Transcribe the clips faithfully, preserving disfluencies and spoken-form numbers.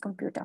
computer.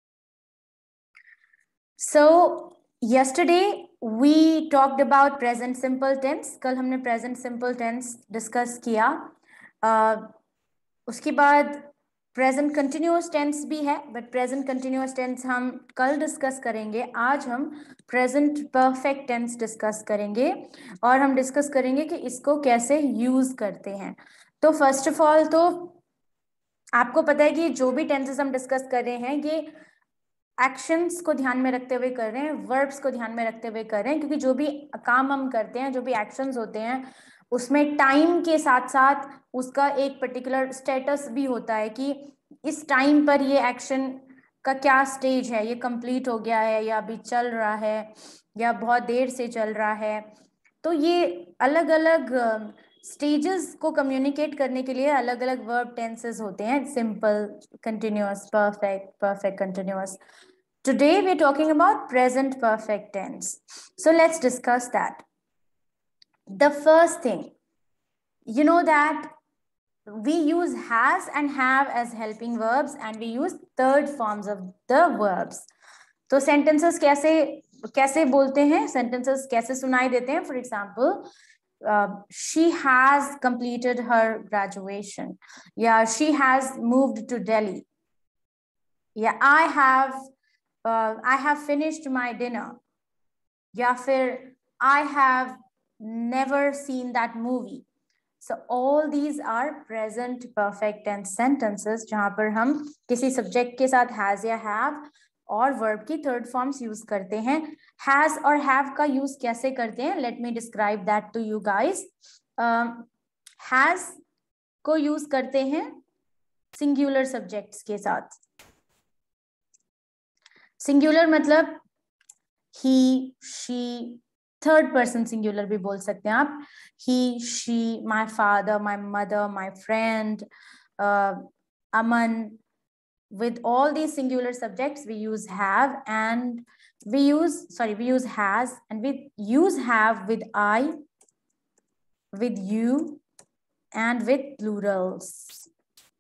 So yesterday we talked about present simple tense. कल हमने present simple tense discuss किया. uh, उसके बाद प्रेजेंट कंटिन्यूअस टेंस भी है, बट प्रेजेंट कंटिन्यूअस टेंस हम कल डिस्कस करेंगे. आज हम प्रेजेंट परफेक्ट टेंस डिस्कस करेंगे और हम डिस्कस करेंगे कि इसको कैसे यूज करते हैं. तो फर्स्ट ऑफ ऑल तो आपको पता है कि जो भी टेंसेस हम डिस्कस कर रहे हैं ये एक्शंस को ध्यान में रखते हुए कर रहे हैं, वर्ब्स को ध्यान में रखते हुए कर रहे हैं, क्योंकि जो भी काम हम करते हैं, जो भी एक्शंस होते हैं, उसमें टाइम के साथ साथ उसका एक पर्टिकुलर स्टेटस भी होता है कि इस टाइम पर ये एक्शन का क्या स्टेज है, ये कंप्लीट हो गया है या अभी चल रहा है या बहुत देर से चल रहा है. तो ये अलग अलग स्टेजेस को कम्युनिकेट करने के लिए अलग अलग वर्ब टेंसेस होते हैं, simple, continuous, perfect, perfect continuous. Today we are talking about present perfect tense. So let's discuss that. The first thing, you know that we use has and have as helping verbs and we use third forms of the verbs. तो sentences कैसे कैसे बोलते हैं, sentences कैसे सुनाई देते हैं. For example, uh, she has completed her graduation. Yeah, she has moved to Delhi. Yeah, I have uh, I have finished my dinner. या फिर I have never seen that movie. So all these are present perfect tense sentences जहां पर हम किसी subject के साथ has या have और verb की third forms use करते हैं. has और have का use कैसे करते हैं? Let me describe that to you guys. uh, has को use करते हैं singular subjects के साथ. singular मतलब he, she, third person singular भी बोल सकते हैं आप. he, she, my father, my mother, my friend, uh, Aman. With all these singular subjects we use have and we use sorry we use has and we use have with I, with you and with plurals.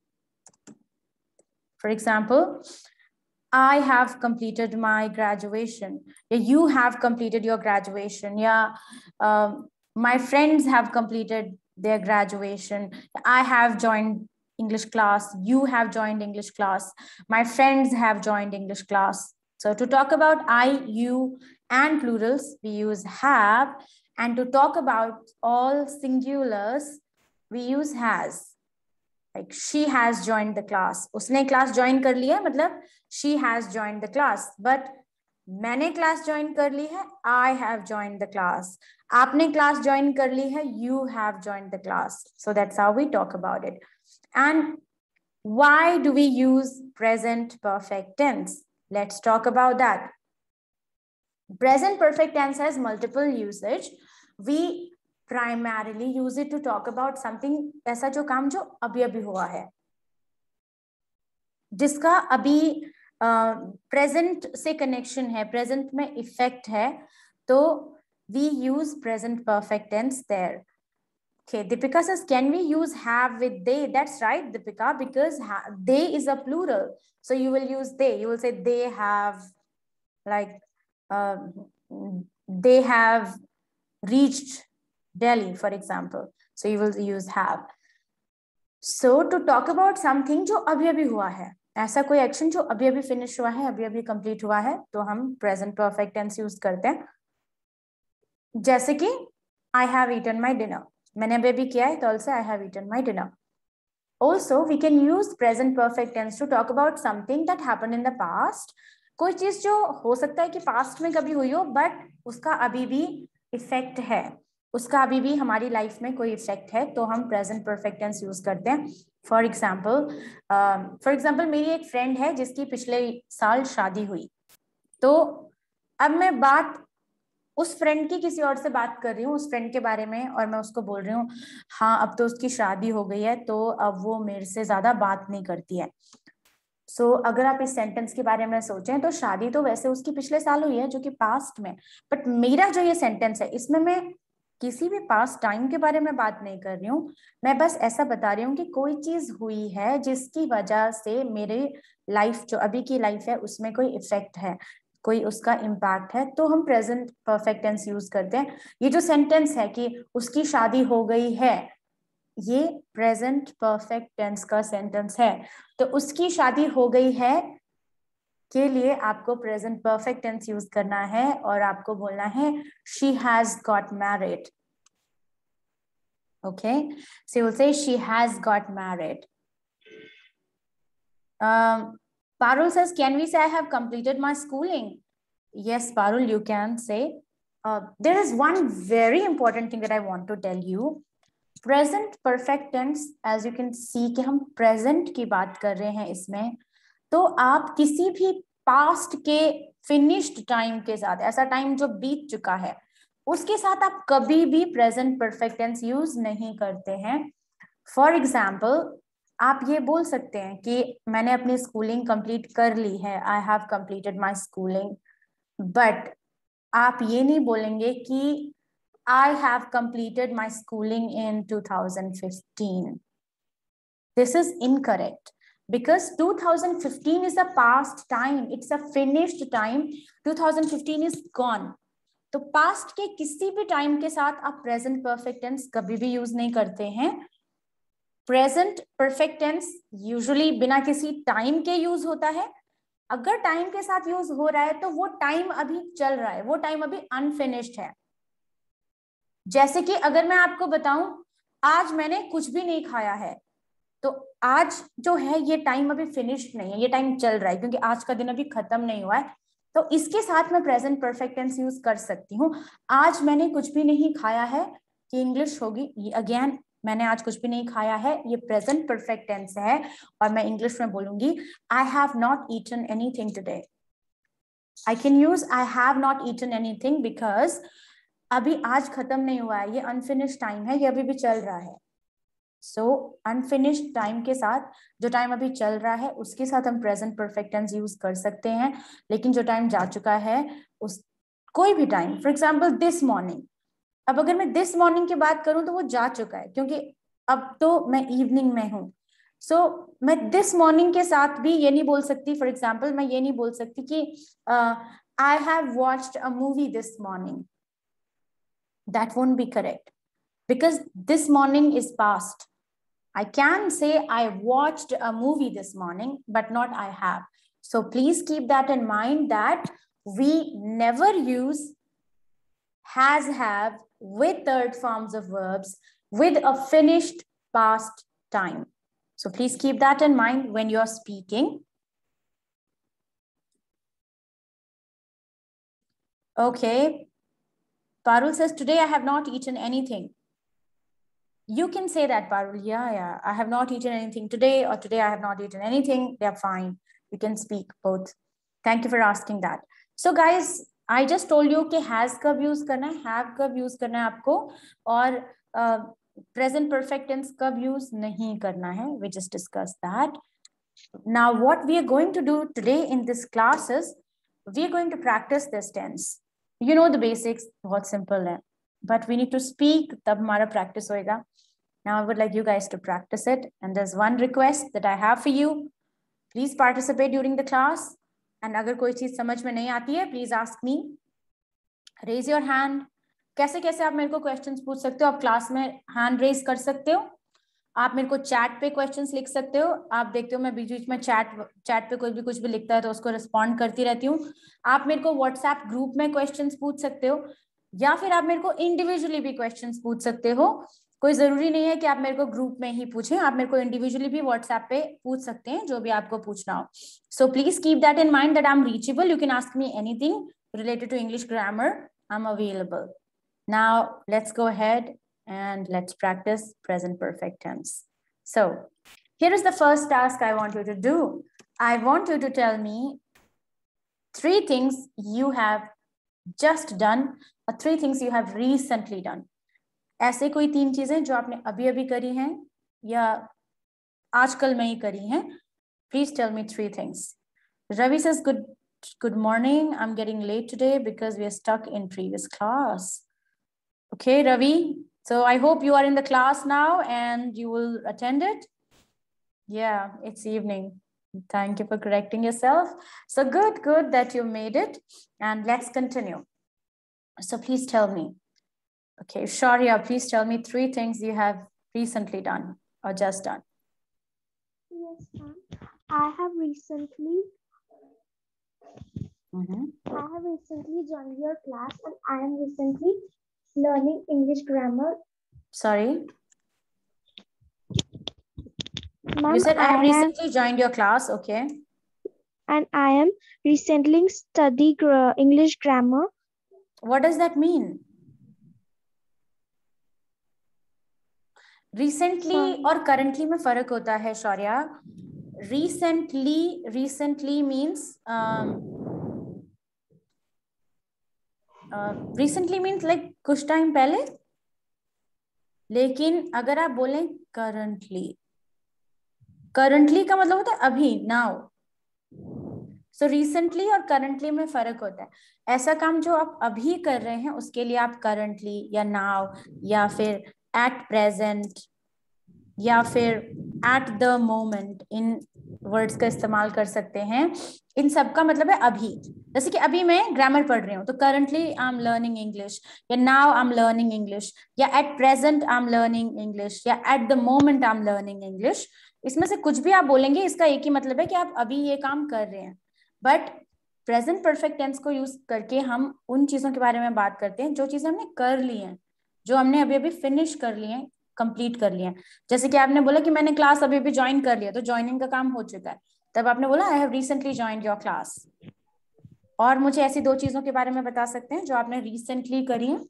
For example, I have completed my graduation. Yeah, you have completed your graduation. Yeah, um, my friends have completed their graduation. I have joined English class. You have joined English class. My friends have joined English class. So to talk about I, you, and plurals, we use have. And to talk about all singulars, we use has. Like she has joined the class. उसने class join कर लिया, मतलब she has joined the class. But मैंने class join कर ली है, I have joined the class. आपने class join कर ली है, you have joined the class. So that's how we talk about it. And why do we use present perfect tense? Let's talk about that. Present perfect tense has multiple usage. We primarily use it to talk about something, ऐसा जो काम जो अभी अभी हुआ है, जिसका अभी प्रेजेंट uh, से कनेक्शन है, प्रेजेंट में इफेक्ट है, तो we use present perfect tense there. Okay, Deepika says, can we use have with they? That's right, Deepika, because they is a plural. So you will use they. You will say they have, like, uh, they have reached Delhi, for example. So you will use have. So to talk about something जो अभी अभी हुआ है, ऐसा कोई action जो अभी अभी फिनिश हुआ है, अभी अभी कंप्लीट हुआ है, तो हम प्रेजेंट परफेक्ट टेंस यूज करते हैं. जैसे कि I have eaten my dinner. मैंने अभी अभी किया है, तो also I have eaten my dinner. Also, we can use present perfect tense to talk about something that happened in the past. कोई चीज जो हो सकता है कि पास्ट में कभी हुई हो, बट उसका अभी भी इफेक्ट है, उसका अभी भी हमारी लाइफ में कोई इफेक्ट है, तो हम प्रेजेंट परफेक्ट टेंस यूज करते हैं. फॉर एग्जाम्पल फॉर एग्जाम्पल मेरी एक फ्रेंड है जिसकी पिछले साल शादी हुई. तो अब मैं बात उस फ्रेंड की किसी और से बात कर रही हूँ उस फ्रेंड के बारे में, और मैं उसको बोल रही हूँ हाँ अब तो उसकी शादी हो गई है, तो अब वो मेरे से ज्यादा बात नहीं करती है. सो so, अगर आप इस सेंटेंस के बारे में सोचें तो शादी तो वैसे उसकी पिछले साल हुई है, जो कि पास्ट में, बट मेरा जो ये सेंटेंस है इसमें मैं किसी भी पास्ट टाइम के बारे में बात नहीं कर रही हूँ, मैं बस ऐसा बता रही हूँ कि कोई चीज हुई है जिसकी वजह से मेरे लाइफ, जो अभी की लाइफ है, उसमें कोई इफेक्ट है, कोई उसका इम्पैक्ट है, तो हम प्रेजेंट परफेक्ट टेंस यूज करते हैं। ये जो सेंटेंस है कि उसकी शादी हो गई है, ये प्रेजेंट परफेक्ट टेंस का सेंटेंस है। तो उसकी शादी हो गई है के लिए आपको प्रेजेंट परफेक्ट टेंस यूज करना है और आपको बोलना है she has got married. Okay, so you'll say she has got married. um Parul says, can we say I have completed my schooling? Yes, Parul, you can say. Uh, there is one very important thing that I want to tell you. Present perfect tense, as you can see कि हम present की बात कर रहे हैं इसमें, तो आप किसी भी पास्ट के फिनिश्ड टाइम के साथ, ऐसा टाइम जो बीत चुका है, उसके साथ आप कभी भी प्रेजेंट परफेक्ट टेंस यूज नहीं करते हैं। फॉर एग्जाम्पल, आप ये बोल सकते हैं कि मैंने अपनी स्कूलिंग कंप्लीट कर ली है, I have completed my schooling, but आप ये नहीं बोलेंगे कि I have completed my schooling in two thousand fifteen. This is incorrect because two thousand fifteen is a past time. It's a finished time. two thousand fifteen is gone. तो past के किसी भी time के साथ आप present perfect tense कभी भी use नहीं करते हैं। Present perfect tense usually बिना किसी time के use होता है। अगर time के साथ use हो रहा है तो वो time अभी चल रहा है, वो time अभी unfinished है। जैसे कि अगर मैं आपको बताऊं, आज मैंने कुछ भी नहीं खाया है, तो आज जो है ये टाइम अभी फिनिश्ड नहीं है, ये टाइम चल रहा है, क्योंकि आज का दिन अभी खत्म नहीं हुआ है। तो इसके साथ मैं प्रेजेंट परफेक्ट टेंस यूज कर सकती हूँ। आज मैंने कुछ भी नहीं खाया है, ये इंग्लिश होगी। अगेन, मैंने आज कुछ भी नहीं खाया है, ये प्रेजेंट परफेक्ट टेंस है, और मैं इंग्लिश में बोलूंगी I have not eaten anything today. I can use I have not eaten anything because अभी आज खत्म नहीं हुआ है, ये अनफिनिश्ड टाइम है, ये अभी भी चल रहा है। सो अनफिनिश्ड टाइम के साथ, जो टाइम अभी चल रहा है उसके साथ हम प्रेजेंट परफेक्ट टेंस यूज कर सकते हैं। लेकिन जो टाइम जा चुका है, उस कोई भी time, for example this morning, अब अगर मैं दिस मॉर्निंग की बात करूं तो वो जा चुका है, क्योंकि अब तो मैं इवनिंग में हूं। सो so, मैं दिस मॉर्निंग के साथ भी ये नहीं बोल सकती, फॉर एग्जाम्पल मैं ये नहीं बोल सकती कि I have watched a movie this morning. That won't be correct because this morning is past. I can say I watched a movie this morning, but not I have. So please keep that in mind that we never use has, have with third forms of verbs with a finished past time. So please keep that in mind when you're speaking. Okay. Parul says, today I have not eaten anything. You can say that, Parul. Yeah, yeah. I have not eaten anything today, or today I have not eaten anything. They're fine. You can speak both. Thank you for asking that. So guys, I just told you कि has कब use करना है, have कब use करना है आपको, और uh, present perfect tense कब use नहीं करना है. We just discussed that. Now what we are going to do today in this class is we are going to practice this tense. You know the basics, बहुत simple है, but we need to speak, तब हमारा practice होएगा. Now I would like you guys to practice it, and there's one request that I have for you. Please participate during the class, and अगर कोई चीज समझ में नहीं आती है, please ask me. Raise your hand. कैसे कैसे आप मेरे को questions पूछ सकते हो, आप क्लास में hand raise कर सकते हो, आप मेरे को चैट पे क्वेश्चंस लिख सकते हो। आप देखते हो मैं बीच बीच में चैट चैट पे कोई भी कुछ भी लिखता है तो उसको रिस्पॉन्ड करती रहती हूँ। आप मेरे को व्हाट्सएप ग्रुप में क्वेश्चंस पूछ सकते हो, या फिर आप मेरे को इंडिविजुअली भी क्वेश्चंस पूछ सकते हो। कोई जरूरी नहीं है कि आप मेरे को ग्रुप में ही पूछें, आप मेरे को इंडिविजुअली भी व्हाट्सएप पे पूछ सकते हैं, जो भी आपको पूछना हो। So please keep that in mind that I am reachable. You can ask me anything related to English grammar. I'm available. Now let's go ahead and let's practice present perfect tense. So here is the first task I want you to do. I want you to tell me three things you have just done or three things you have recently done. ऐसे कोई तीन चीजें जो आपने अभी अभी करी हैं या आजकल में ही करी हैं. Please tell me three things. Ravi says, good good morning. I'm getting late today because we are stuck in previous class. Okay, Ravi. So I hope you are in the class now and you will attend it. Yeah, it's evening. Thank you for correcting yourself. So good, good that you made it. And let's continue. So please tell me. Okay, Sharia, please tell me three things you have recently done or just done. Yes, ma'am. I have recently Mm-hmm. I have recently joined your class and I am recently learning English grammar. Sorry? Ma'am, You said I have I recently have, joined your class, okay. and I am recently study gra English grammar. What does that mean? Recently और currently में फर्क होता है Shaurya. Recently, recently means um, uh, recently means like कुछ time पहले. लेकिन अगर आप बोलें currently, currently का मतलब होता है अभी, now. So recently और currently में फर्क होता है. ऐसा काम जो आप अभी कर रहे हैं उसके लिए आप currently या now या फिर at present या फिर at the moment इन वर्ड्स का इस्तेमाल कर सकते हैं. इन सब का मतलब है अभी. जैसे कि अभी मैं ग्रामर पढ़ रही हूँ तो currently I'm learning English या now I'm learning English या at present I'm learning English या at the moment I'm learning English. इसमें से कुछ भी आप बोलेंगे इसका एक ही मतलब है कि आप अभी ये काम कर रहे हैं. बट प्रेजेंट परफेक्ट टेंस को यूज करके हम उन चीजों के बारे में बात करते हैं जो चीजें हमने कर ली हैं, जो हमने अभी अभी फिनिश कर ली हैं, कंप्लीट कर लिया. जैसे कि आपने बोला कि मैंने क्लास अभी अभी ज्वाइन कर लिया, तो ज्वाइनिंग का काम हो चुका है. तब आपने बोला I have recently joined your class. और मुझे ऐसी दो चीजों के बारे में बता सकते हैं जो आपने रिसेंटली करी हैं?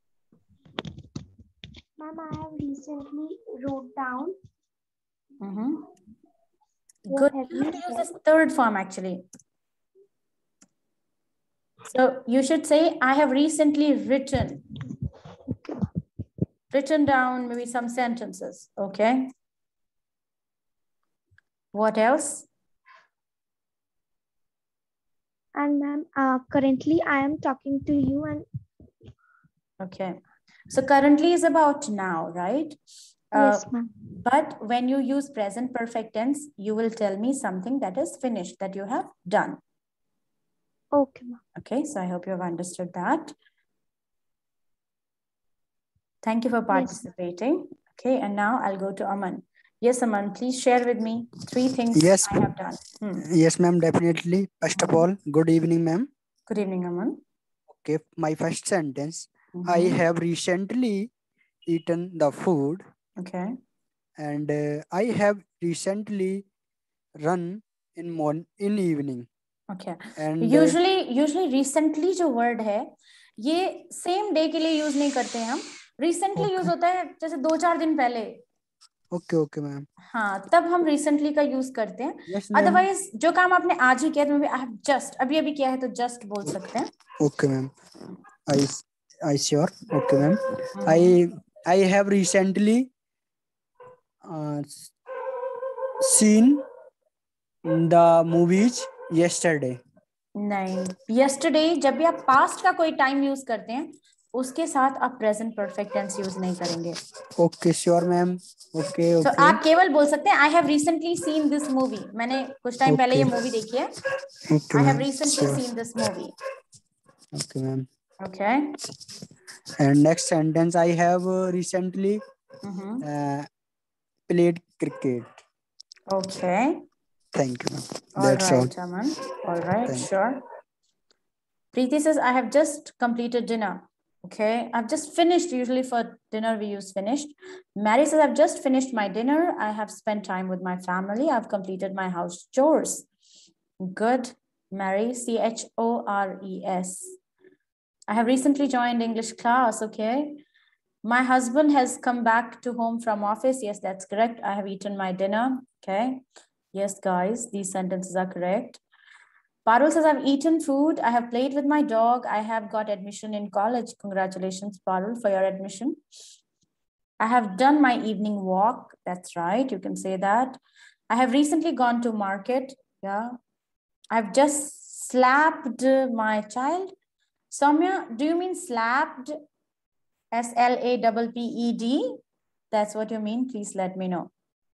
Ma'am, I have recently wrote down. Mm-hmm. Good. You have to use this third form actually. So you should say I have recently written. Written down maybe some sentences. Okay. What else? And ma'am, uh, currently I am talking to you and. Okay. So currently is about now, right? Yes, uh, ma'am. But when you use present perfect tense, you will tell me something that is finished, that you have done. Okay, ma'am. Okay, so I hope you have understood that. Thank you for participating. Yes. Okay, and now I'll go to Aman. Yes, Aman, please share with me three things yes, I have done. Hmm. Yes, ma'am, definitely. First of all, good evening, ma'am. Good evening, Aman. Okay, my first sentence. Mm-hmm. I have recently eaten the food. Okay. And uh, I have recently run in morning in evening. Okay. And usually uh, usually recently जो word है ये same day के लिए use नहीं करते हैं हम. Recently okay. use होता है जैसे दो चार दिन पहले. Okay okay ma'am. हाँ, तब हम रिसेंटली का यूज करते हैं. अदरवाइज yes, जो काम आपने आज ही किया तो आई हैव जस्ट अभी अभी किया है तो जस्ट बोल सकते हैं. Okay ma'am. I I sure. Okay ma'am. I I have recently seen the movies yesterday. नहीं, yesterday जब भी आप past का कोई टाइम यूज करते हैं उसके साथ आप प्रेजेंट परफेक्ट टेंस यूज नहीं करेंगे. Okay sure ma'am. Okay okay. आप केवल बोल सकते हैं I have recently seen this movie. मैंने कुछ टाइम okay. पहले ये मूवी देखी है. I have recently seen this movie. Okay ma'am. Okay. And next sentence I have recently played cricket. Okay. Thank you. All That's right, all. Aman. All right, Thank sure. Preeti says, I have just completed dinner. Okay, I've just finished. Usually for dinner, we use finished. Mary says, I've just finished my dinner. I have spent time with my family. I've completed my house chores. Good. Mary, C H O R E S. I have recently joined English class. Okay. My husband has come back to home from office. Yes, that's correct. I have eaten my dinner. Okay. Yes, guys, these sentences are correct. Parul says, I've eaten food. I have played with my dog. I have got admission in college. Congratulations, Parul, for your admission. I have done my evening walk. That's right. You can say that. I have recently gone to market. Yeah. I've just slapped my child. Soumya, do you mean slapped? S L A P P E D. That's what you mean. Please let me know.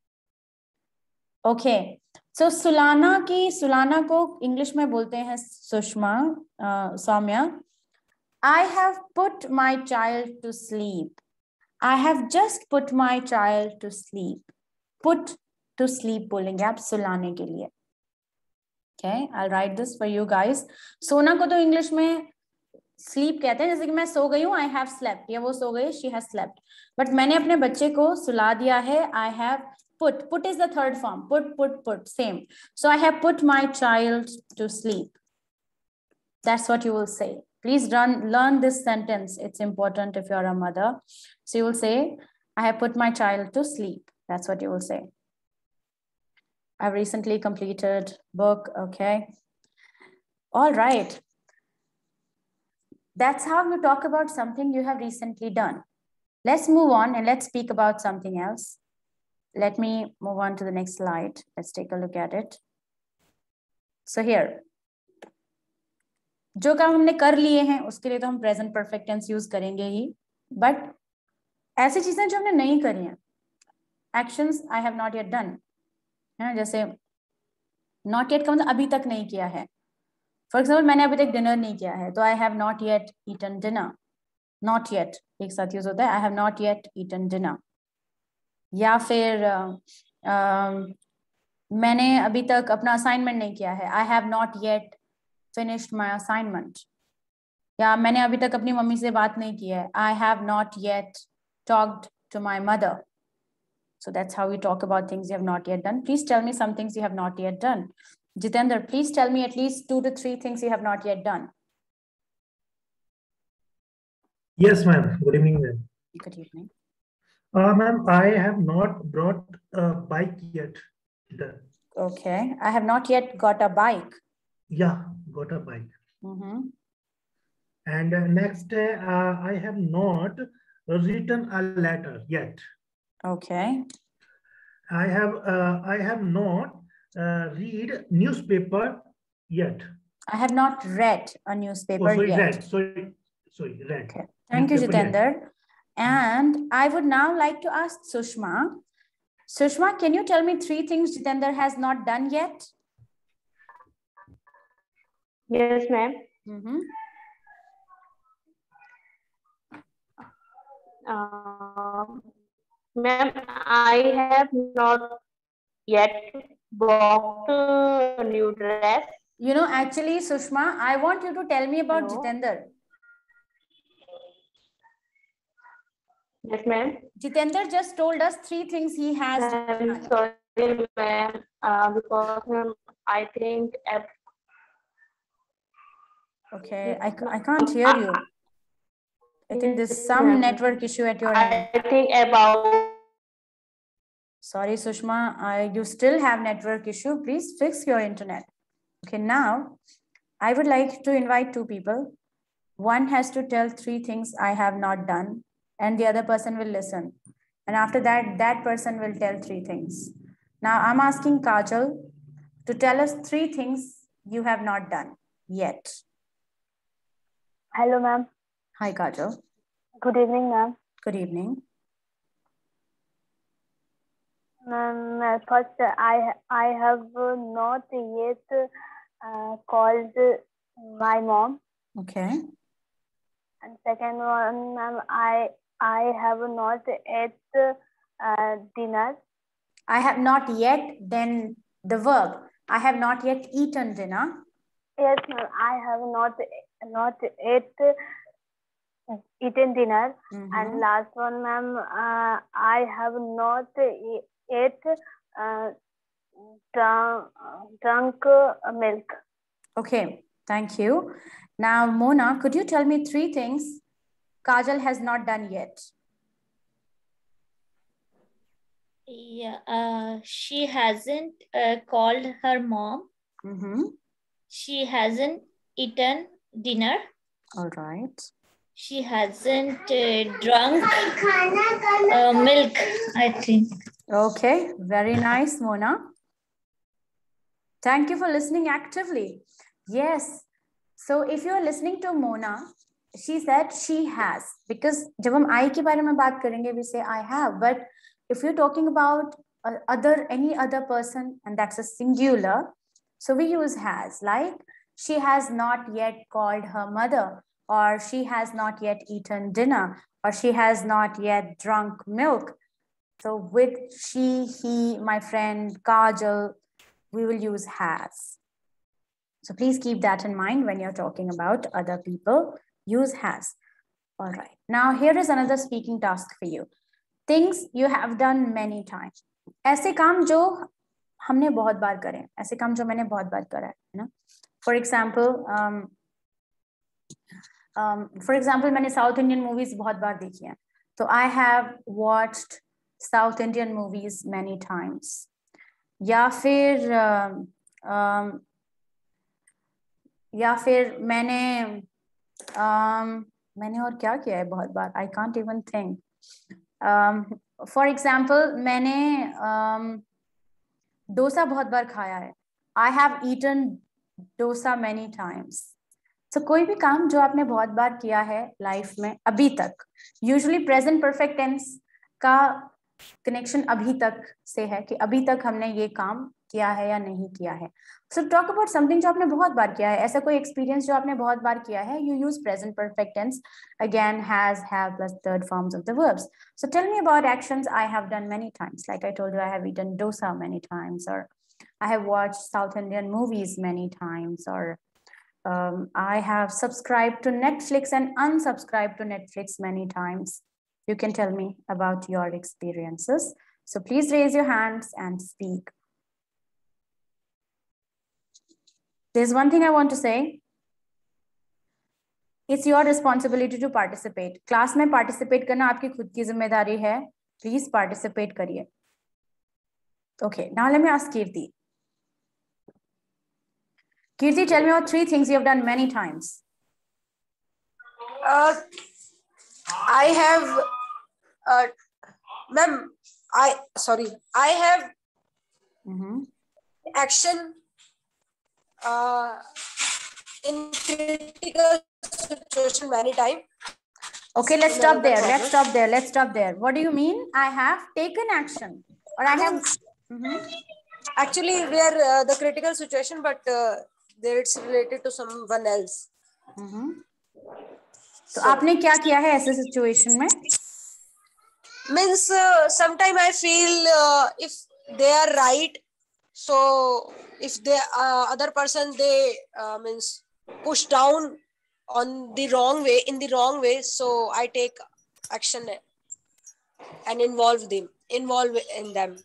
Okay. So सुलाना की सुलाना को English में बोलते हैं Sushma, Saumya. I have put my child to sleep. I have just put my child to sleep. Put to sleep बोलेंगे आप सुलाने के लिए. Okay, I'll write this for you guys. सोना को तो इंग्लिश में sleep कहते हैं, जैसे कि मैं सो गई हूँ, I have slept, या वो सो गई, she has slept. But मैंने अपने बच्चे को सुला दिया है, I have put. Put is the third form. Put, put, put, same. So I have put my child to sleep. That's what you will say. Please run, learn this sentence. It's important if you're a mother. So you will say, I have put my child to sleep. That's what you will say. I've recently completed book. Okay. All right. That's how you talk about something you have recently done. Let's move on and let's speak about something else. Let me move on to the next slide. Let's take a look at it. So here, जो काम हमने कर लिए हैं उसके लिए तो हम प्रेजेंट परफेक्ट टेंस यूज करेंगे ही, बट ऐसी चीजें जो हमने नहीं करी हैं, actions I have not yet done, है जैसे नॉट येट का मतलब अभी तक नहीं किया है. फॉर एग्जाम्पल मैंने अभी तक डिनर नहीं किया है, तो I have not yet eaten dinner. Not yet एक साथ यूज होता है, I have not yet eaten dinner. या फिर uh, uh, मैंने अभी तक अपना असाइनमेंट नहीं किया है, I have not yet finished my assignment. या मैंने अभी तक अपनी मम्मी से बात नहीं की है, I have not yet talked to my mother. So that's how we talk about things you have not yet done. Please tell me some things you have not yet done. Jitendra, please tell me at least two to three things you have not yet done. Yes, ma'am. Good evening, ma'am. Good evening. Uh, ma'am, I have not brought a bike yet. Done. Okay. I have not yet got a bike. Yeah, got a bike. Mm-hmm. And uh, next, uh, I have not written a letter yet. Okay. I have uh, I have not uh, read newspaper yet. I have not read a newspaper oh, sorry, yet. Read. Sorry, sorry, read. Okay. Thank you, Jitendra. And I would now like to ask Sushma. Sushma, can you tell me three things Jitendra has not done yet? Yes, ma'am. Mm-hmm. Uh, ma'am, I have not yet bought a new dress. You know, actually, Sushma, I want you to tell me about Hello? Jitendra. Yes, ma'am. Jitendra just told us three things he has I'm done. sorry, ma'am, uh, because ma'am, I think at Okay, I, I can't hear you. I think there's Yes, some ma'am. network issue at your end. I think about Sorry, Sushma, I, you still have network issue. Please fix your internet. Okay, now I would like to invite two people. One has to tell three things I have not done, and the other person will listen. And after that, that person will tell three things. Now I'm asking Kajal to tell us three things you have not done yet. Hello, ma'am. Hi, Kajal. Good evening, ma'am. Good evening. Ma'am, uh, first, uh, I I have uh, not yet uh, called my mom. Okay. And second one, ma'am, I I have not ate uh, dinner. I have not yet, then the verb. I have not yet eaten dinner. Yes, ma'am. I have not not ate eaten dinner. Mm-hmm. And last one, ma'am, uh, I have not e ate uh, drunk, drunk uh, milk. Okay, thank you. Now, Mona, could you tell me three things Kajal has not done yet? Yeah, uh, she hasn't uh, called her mom. Mm-hmm. She hasn't eaten dinner. All right. She hasn't uh, drunk uh, milk, I think. Okay, very nice, Mona. Thank you for listening actively. Yes. So if you're listening to Mona, she said she has, because जब हम I के बारे में बात करेंगे we say I have, but if you're talking about uh, other any other person and that's a singular, so we use has. Like she has not yet called her mother, or she has not yet eaten dinner, or she has not yet drunk milk. So with she, he, my friend, Kajal, we will use has. So please keep that in mind when you're talking about other people. Use has. All right. Now here is another speaking task for you. Things you have done many times. ऐसे काम जो हमने बहुत बार करे, ऐसे काम जो मैंने बहुत बार करा है ना. For example, um, um, for example, मैंने South Indian movies बहुत बार देखी हैं. So I have watched South Indian movies many times. या फिर um, um, या फिर मैंने um, मैंने और क्या किया है बहुत बार. I can't even think. Um, for example, मैंने um, डोसा बहुत बार खाया है. I have eaten dosa many times. So कोई भी काम जो आपने बहुत बार किया है लाइफ में अभी तक, यूजुअली प्रेजेंट परफेक्ट टेंस का कनेक्शन अभी तक से है कि अभी तक हमने ये काम किया है या नहीं किया है. सो टॉक अबाउट समथिंग जो आपने बहुत बार किया है, ऐसा कोई एक्सपीरियंस जो आपने बहुत बार किया है. You use present perfect tense again, has, have plus third forms of the verbs. So tell me about actions I have done many times. Like I told you, I have eaten dosa many times, or I have watched South Indian movies many times, or um, I have subscribed to Netflix and unsubscribed to Netflix many times. You can tell me about your experiences. So please raise your hands and speak. There's one thing I want to say. It's your responsibility to participate. Class में participate करना आपकी खुद की जिम्मेदारी है. Please participate करिए. Okay, now let me ask Kirti. Kirti, tell me about three things you have done many times. Uh, I have, uh, ma'am, I, sorry, I have Mm-hmm. action uh, in critical situation many times. Okay, let's stop there. Let's stop there. Let's stop there. What do you mean? I have taken action, or I have. Mm-hmm. Actually, we are uh, the critical situation, but uh, there it's related to someone else. Mm-hmm. So, so आपने क्या किया है ऐसे situation में? Means uh, sometime I feel uh, if they are right, so if the uh, other person they uh, means push down on the wrong way, in the wrong way, so I take action and involve them, involve in them.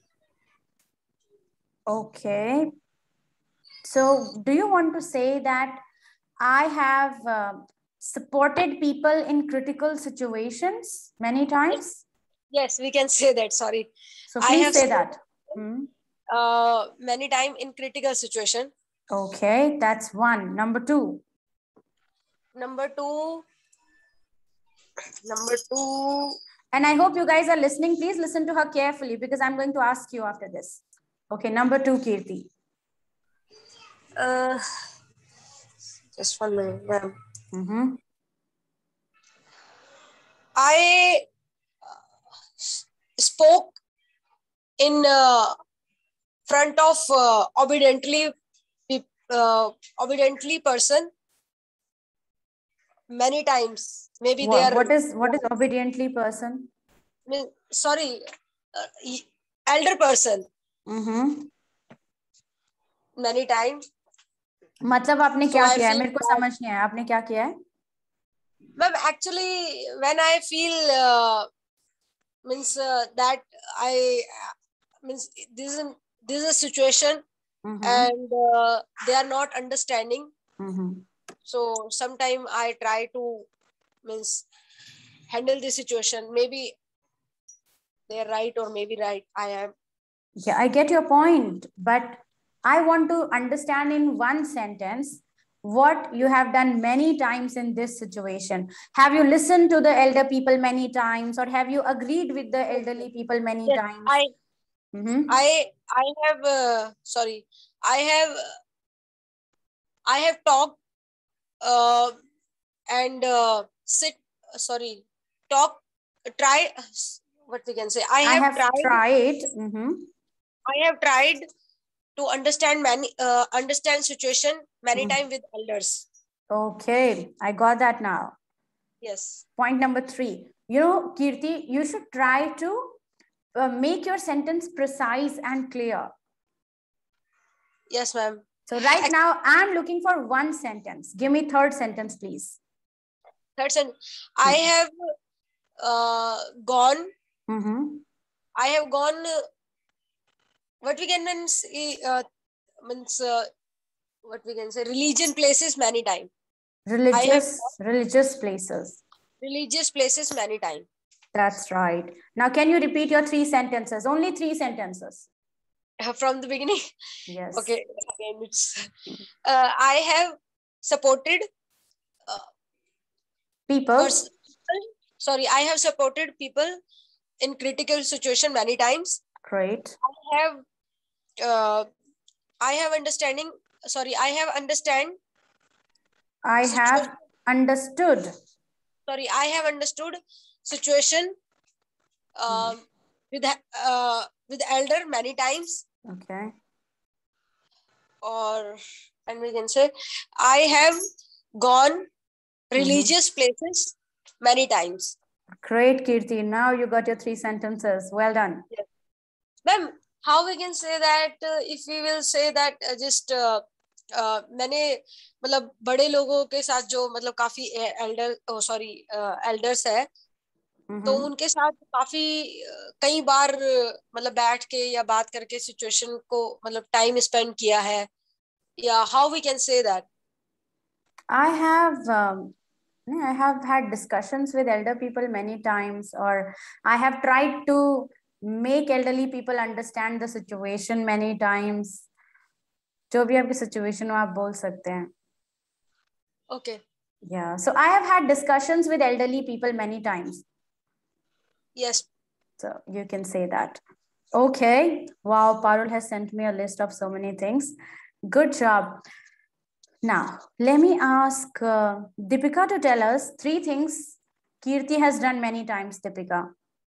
Okay. So do you want to say that I have uh, supported people in critical situations many times? Yes, we can say that. Sorry. So please I have say that. Hmm. Uh, many times in critical situation. Okay, that's one. Number two. Number two. Number two. And I hope you guys are listening. Please listen to her carefully because I'm going to ask you after this. Okay, number two, Kirti. Uh, just one minute, ma'am. Mm-hmm. I spoke in uh, front of uh, obediently, uh, obediently person many times. Maybe what, they are. What is what is obediently person? Sorry, uh, elder person. Mm-hmm. Many times. मतलब आपने so क्या I किया है? मेरे को समझ नहीं आया. आपने क्या किया है? Ma'am, actually, when I feel uh, means uh, that I uh, means this is this is a situation mm-hmm. and uh, they are not understanding. Mm-hmm. So sometime I try to means handle the situation. Maybe they are right or maybe right. I am. Yeah, I get your point, but I want to understand in one sentence what you have done many times in this situation. Have you listened to the elder people many times, or have you agreed with the elderly people many yes, times? I, mm-hmm. I, I have. Uh, sorry, I have. I have talked uh, and uh, sit, sorry, talk, try, what we can say, I I have, have tried, tried. Mhm. I have tried to understand many, uh, understand situation many Mm. times with elders. Okay, I got that now. Yes. Point number three. You know, Kirti, you should try to uh, make your sentence precise and clear. Yes, ma'am. So right now, I'm looking for one sentence. Give me third sentence, please. Third sentence. I have uh, gone. Mm-hmm. I have gone. Uh, what we can say, uh, means uh, what we can say, religion places many times. Religious, religious places. Religious places many times. That's right. Now, can you repeat your three sentences? Only three sentences. From the beginning? Yes. Okay. Again, it's, uh, I have supported uh, people. First, sorry, I have supported people in critical situation many times. Great. I have, uh, I have understanding. Sorry, I have understand. I have understood. Sorry, I have understood situation um, mm. with uh, with elder many times. Okay. Or and we can say I have gone religious mm-hmm. places many times. Great, Kirti. Now you got your three sentences. Well done. Yes. Ma'am, how we can say that uh, if we will say that uh, just uh, uh, मैंने मतलब बड़े लोगों के साथ जो मतलब काफी Elder ओ sorry elders है mm-hmm. तो उनके साथ काफी कई बार मतलब बैठ के या बात करके सिचुएशन को मतलब टाइम स्पेंड किया है या how we can say that? I have um, I have had discussions with elder people many times, or I have tried to make elderly people understand the situation many times. जो भी आपकी situation हो आप बोल सकते हैं. Okay. Yeah. So I have had discussions with elderly people many times. Yes. So you can say that. Okay. Wow. Parul has sent me a list of so many things. Good job. Now, let me ask uh, Deepika to tell us three things Kirti has done many times, Deepika.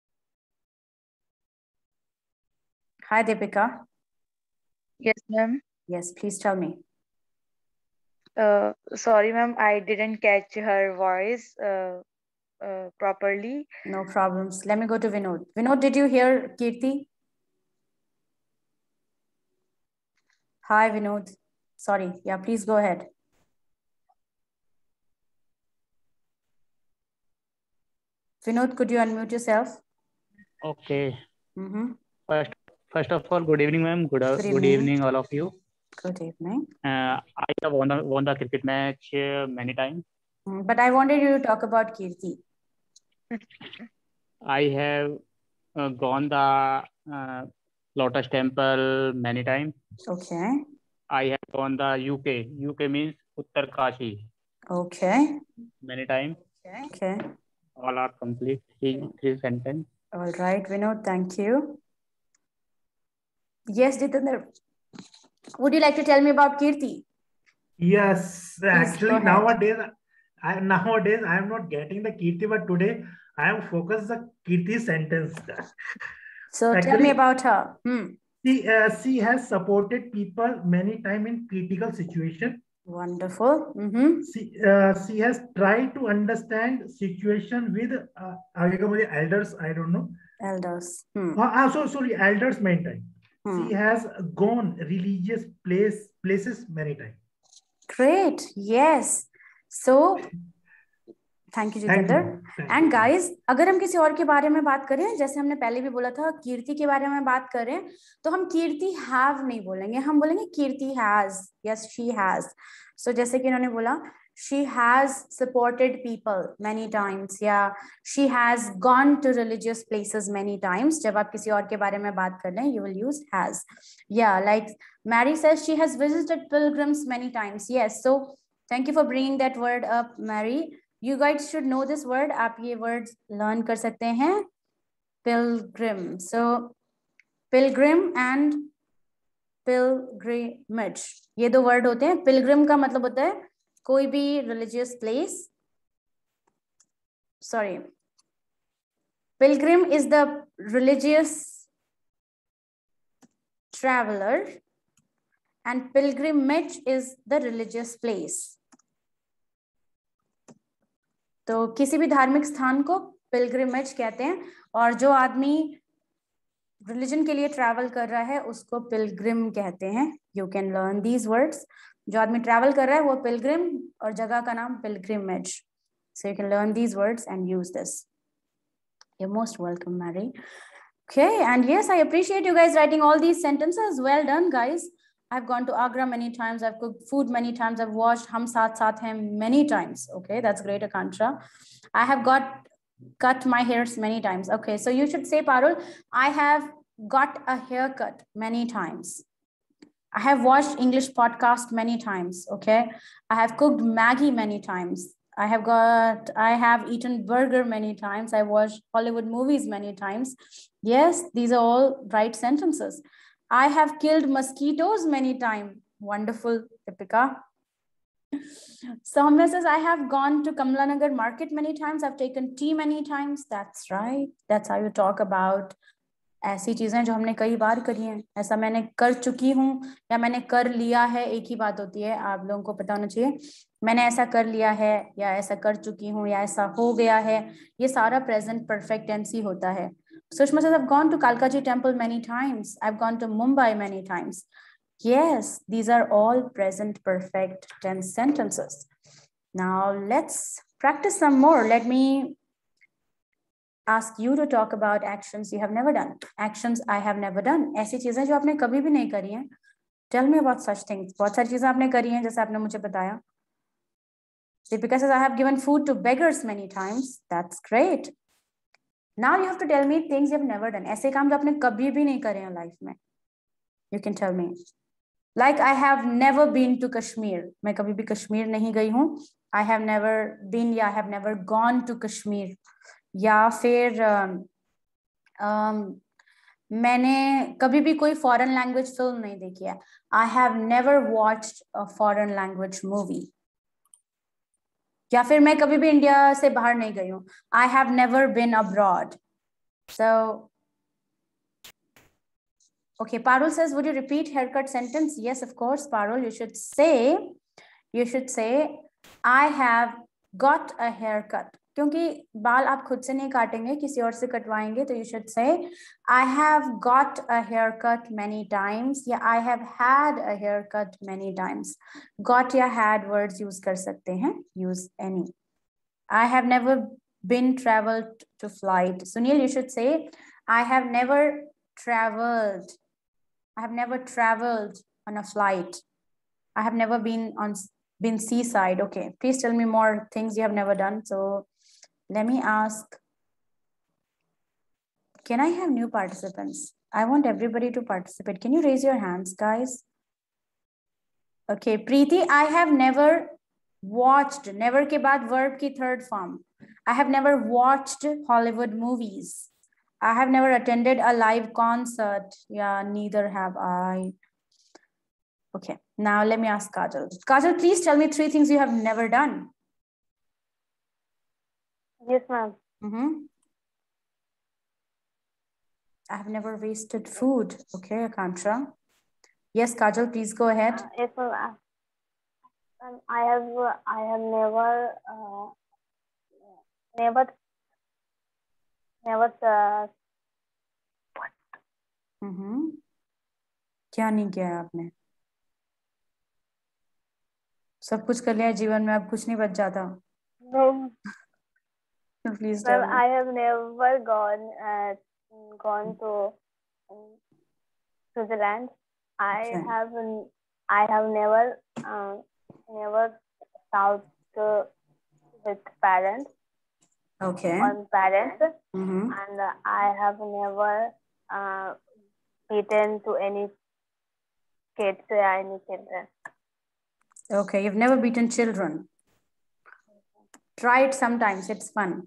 Hi, Deepika. Yes, ma'am. Yes, please tell me. Uh, sorry, ma'am, I didn't catch her voice uh, uh, properly. No problems. Let me go to Vinod. Vinod, did you hear Kirti? Hi, Vinod. Sorry. Yeah, please go ahead. Vinod, could you unmute yourself? Okay. Mm-hmm. First, first of all, good evening, ma'am. Good, good, good evening. evening, all of you. Good evening. Uh, I have won the, won the cricket match uh, many times. Mm, but I wanted you to talk about Kirti. I have uh, gone the uh, Lotus Temple many times. Okay. I have gone the U K. U K means Uttarkashi. Okay. Many times. Okay. Okay. All are complete. Three, three sentences. All right, Vinod, thank you. Yes, Jitendra. Would you like to tell me about Kirti? Yes, Please actually nowadays, I nowadays I am not getting the Kirti, but today I am focused the Kirti sentence. So actually, tell me about her. Hmm. She, uh, she has supported people many times in critical situation. Wonderful. Mm-hmm. She, uh, she has tried to understand situation with uh, elders. I don't know. Elders. Hmm. Uh, also, sorry, elders many times. Hmm. She has gone religious place places many times. Great. Yes. So, thank you, Jitendra. And guys, अगर हम किसी और के बारे में बात करें, जैसे हमने पहले भी बोला था, कीर्ति के बारे में बात करें, तो हम कीर्ति have नहीं बोलेंगे, हम बोलेंगे कीर्ति has. Yes, she has. So, जैसे कि इन्होंने बोला, she has supported people many times. Yeah, she has gone to religious places many times. जब आप किसी और के बारे में बात कर रहे हैं, you will use has. Yeah, like Mary says, she has visited pilgrims many times. Yes, so thank you for bringing that word up, Mary. You guys should know this word. आप ये words learn कर सकते हैं. Pilgrim. So pilgrim and pilgrimage. ये दो word होते हैं. Pilgrim का मतलब होता है कोई भी religious place sorry. Pilgrim is the religious traveler and pilgrimage is the religious place. तो किसी भी धार्मिक स्थान को पिलग्रिमेज कहते हैं और जो आदमी रिलीजन के लिए ट्रैवल कर रहा है उसको पिलग्रिम कहते हैं. You can learn these words. जो आदमी ट्रैवल कर रहा है वो पिलग्रिम और जगह का नाम pilgrimage. So you can learn these words and use this. You're most welcome, Mary. Okay, and yes, I appreciate you guys writing all these sentences. Well done, guys. I've gone to Agra many times. I've cooked food many times. I've watched Hum Saath Saath Hain many times. Okay, that's great, Akanksha. I have got cut my hairs many times. Okay, so you should say, Parul, I have got a haircut many times. I have watched English podcast many times. Okay, I have cooked Maggie many times. I have got, I have eaten burger many times. I watched Hollywood movies many times. Yes, these are all right sentences. I have killed mosquitoes many times. Wonderful, Deepika. Soumya says, I have gone to Kamla Nagar market many times. I've taken tea many times. That's right. That's how you talk about ऐसी चीजें जो हमने कई बार करी हैं. ऐसा मैंने कर चुकी हूँ या मैंने कर लिया है, एक ही बात होती है. आप लोगों को पता होना चाहिए. मैंने ऐसा कर लिया है या ऐसा कर चुकी हूँ या ऐसा हो गया है, ये सारा प्रेजेंट परफेक्ट टेंस ही होता है. Sushma says, I've gone to Kalkaji temple many times. I've gone to Mumbai many times. Yes, these are all present perfect tense sentences. Now let's practice some more. Let me ask you to talk about actions you have never done. Actions I have never done. ऐसी चीजें जो आपने कभी भी नहीं करी हैं. Tell me about such things. बहुत सारी चीजें आपने करी हैं जैसे आपने मुझे बताया. Deepika says, I have given food to beggars many times. That's great. Now you have to tell me things you have never done. ऐसे काम जो आपने कभी भी नहीं करे हैं लाइफ में. You can tell me. Like I have never been to Kashmir. मैं कभी भी कश्मीर नहीं गई हूँ. I have never been या I have never gone to Kashmir. या फिर um, um, मैंने कभी भी कोई foreign language film नहीं देखी है. I have never watched a foreign language movie. या फिर मैं कभी भी इंडिया से बाहर नहीं गई हूँ. I have never been abroad. So, okay, Parul says, would you repeat haircut sentence? Yes, of course, Parul. You should say, you should say, I have got a haircut. क्योंकि बाल आप खुद से नहीं काटेंगे, किसी और से कटवाएंगे, तो you should say, I have got a haircut many times या I have had a haircut many times. Got या had words use कर सकते हैं, use any. I have never been traveled to flight. Sunil, you should say, I have never traveled. I have never traveled on a flight. I have never been on been seaside. Okay, please tell me more things you have never done. So let me ask, can I have new participants? I want everybody to participate. Can you raise your hands, guys? Okay, Preeti, I have never watched, never ke baad verb ki third form. I have never watched Hollywood movies. I have never attended a live concert. Yeah, neither have I. Okay, now let me ask Kajal. Kajal, please tell me three things you have never done. Yes, ma'am. Mm-hmm. I have never wasted food. Okay, Akanksha. Yes, Kajal, please go ahead. Uh, yes, ma'am. Um, I have, uh, I have never, uh, never, never. Uh, Mm-hmm. क्या नहीं किया है आपने? सब कुछ कर लिया जीवन में, अब कुछ नहीं बच जाता. No. Please tell Well, me. I have never gone uh, gone to um, Switzerland. I Okay. have I have never uh, never south uh, with parents Okay. on parents, Mm-hmm. and uh, I have never uh, beaten to any kids or any children. Okay, you've never beaten children. Try it sometimes, it's fun.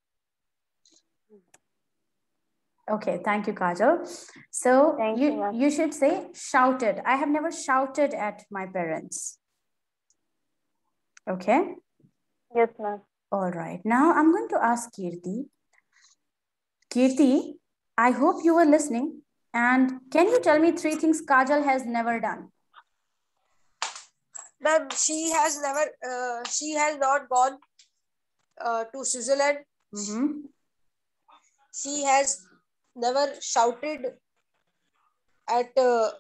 Okay, thank you, Kajal. So Thank you, you, ma'am. you should say shouted. I have never shouted at my parents. Okay. Yes, ma'am. All right. Now I'm going to ask Kirti. Kirti, I hope you were listening. And can you tell me three things Kajal has never done? Ma'am, she has never, uh, she has not gone uh, to Switzerland. Mm-hmm. She has never shouted at, uh,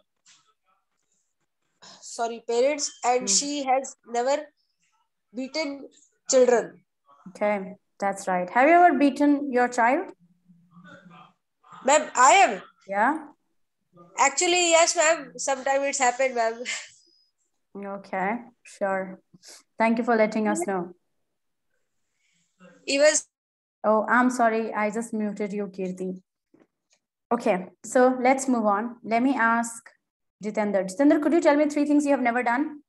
sorry, parents, and Mm. she has never beaten children. Okay, that's right. Have you ever beaten your child? Ma'am, I am. Yeah. Actually, yes, ma'am. Sometimes it's happened, ma'am. Okay, sure. Thank you for letting us know. Even. Oh, I'm sorry. I just muted you, Kirti. Okay, so let's move on. Let me ask Jitendra. Jitendra, could you tell me three things you have never done?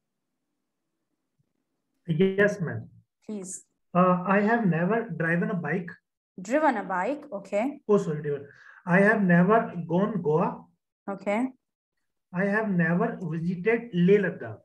Yes, ma'am. Please. Uh, I have never driven a bike. Driven a bike, okay. Oh, sorry, driven. I have never gone Goa. Okay. I have never visited Leh Ladakh.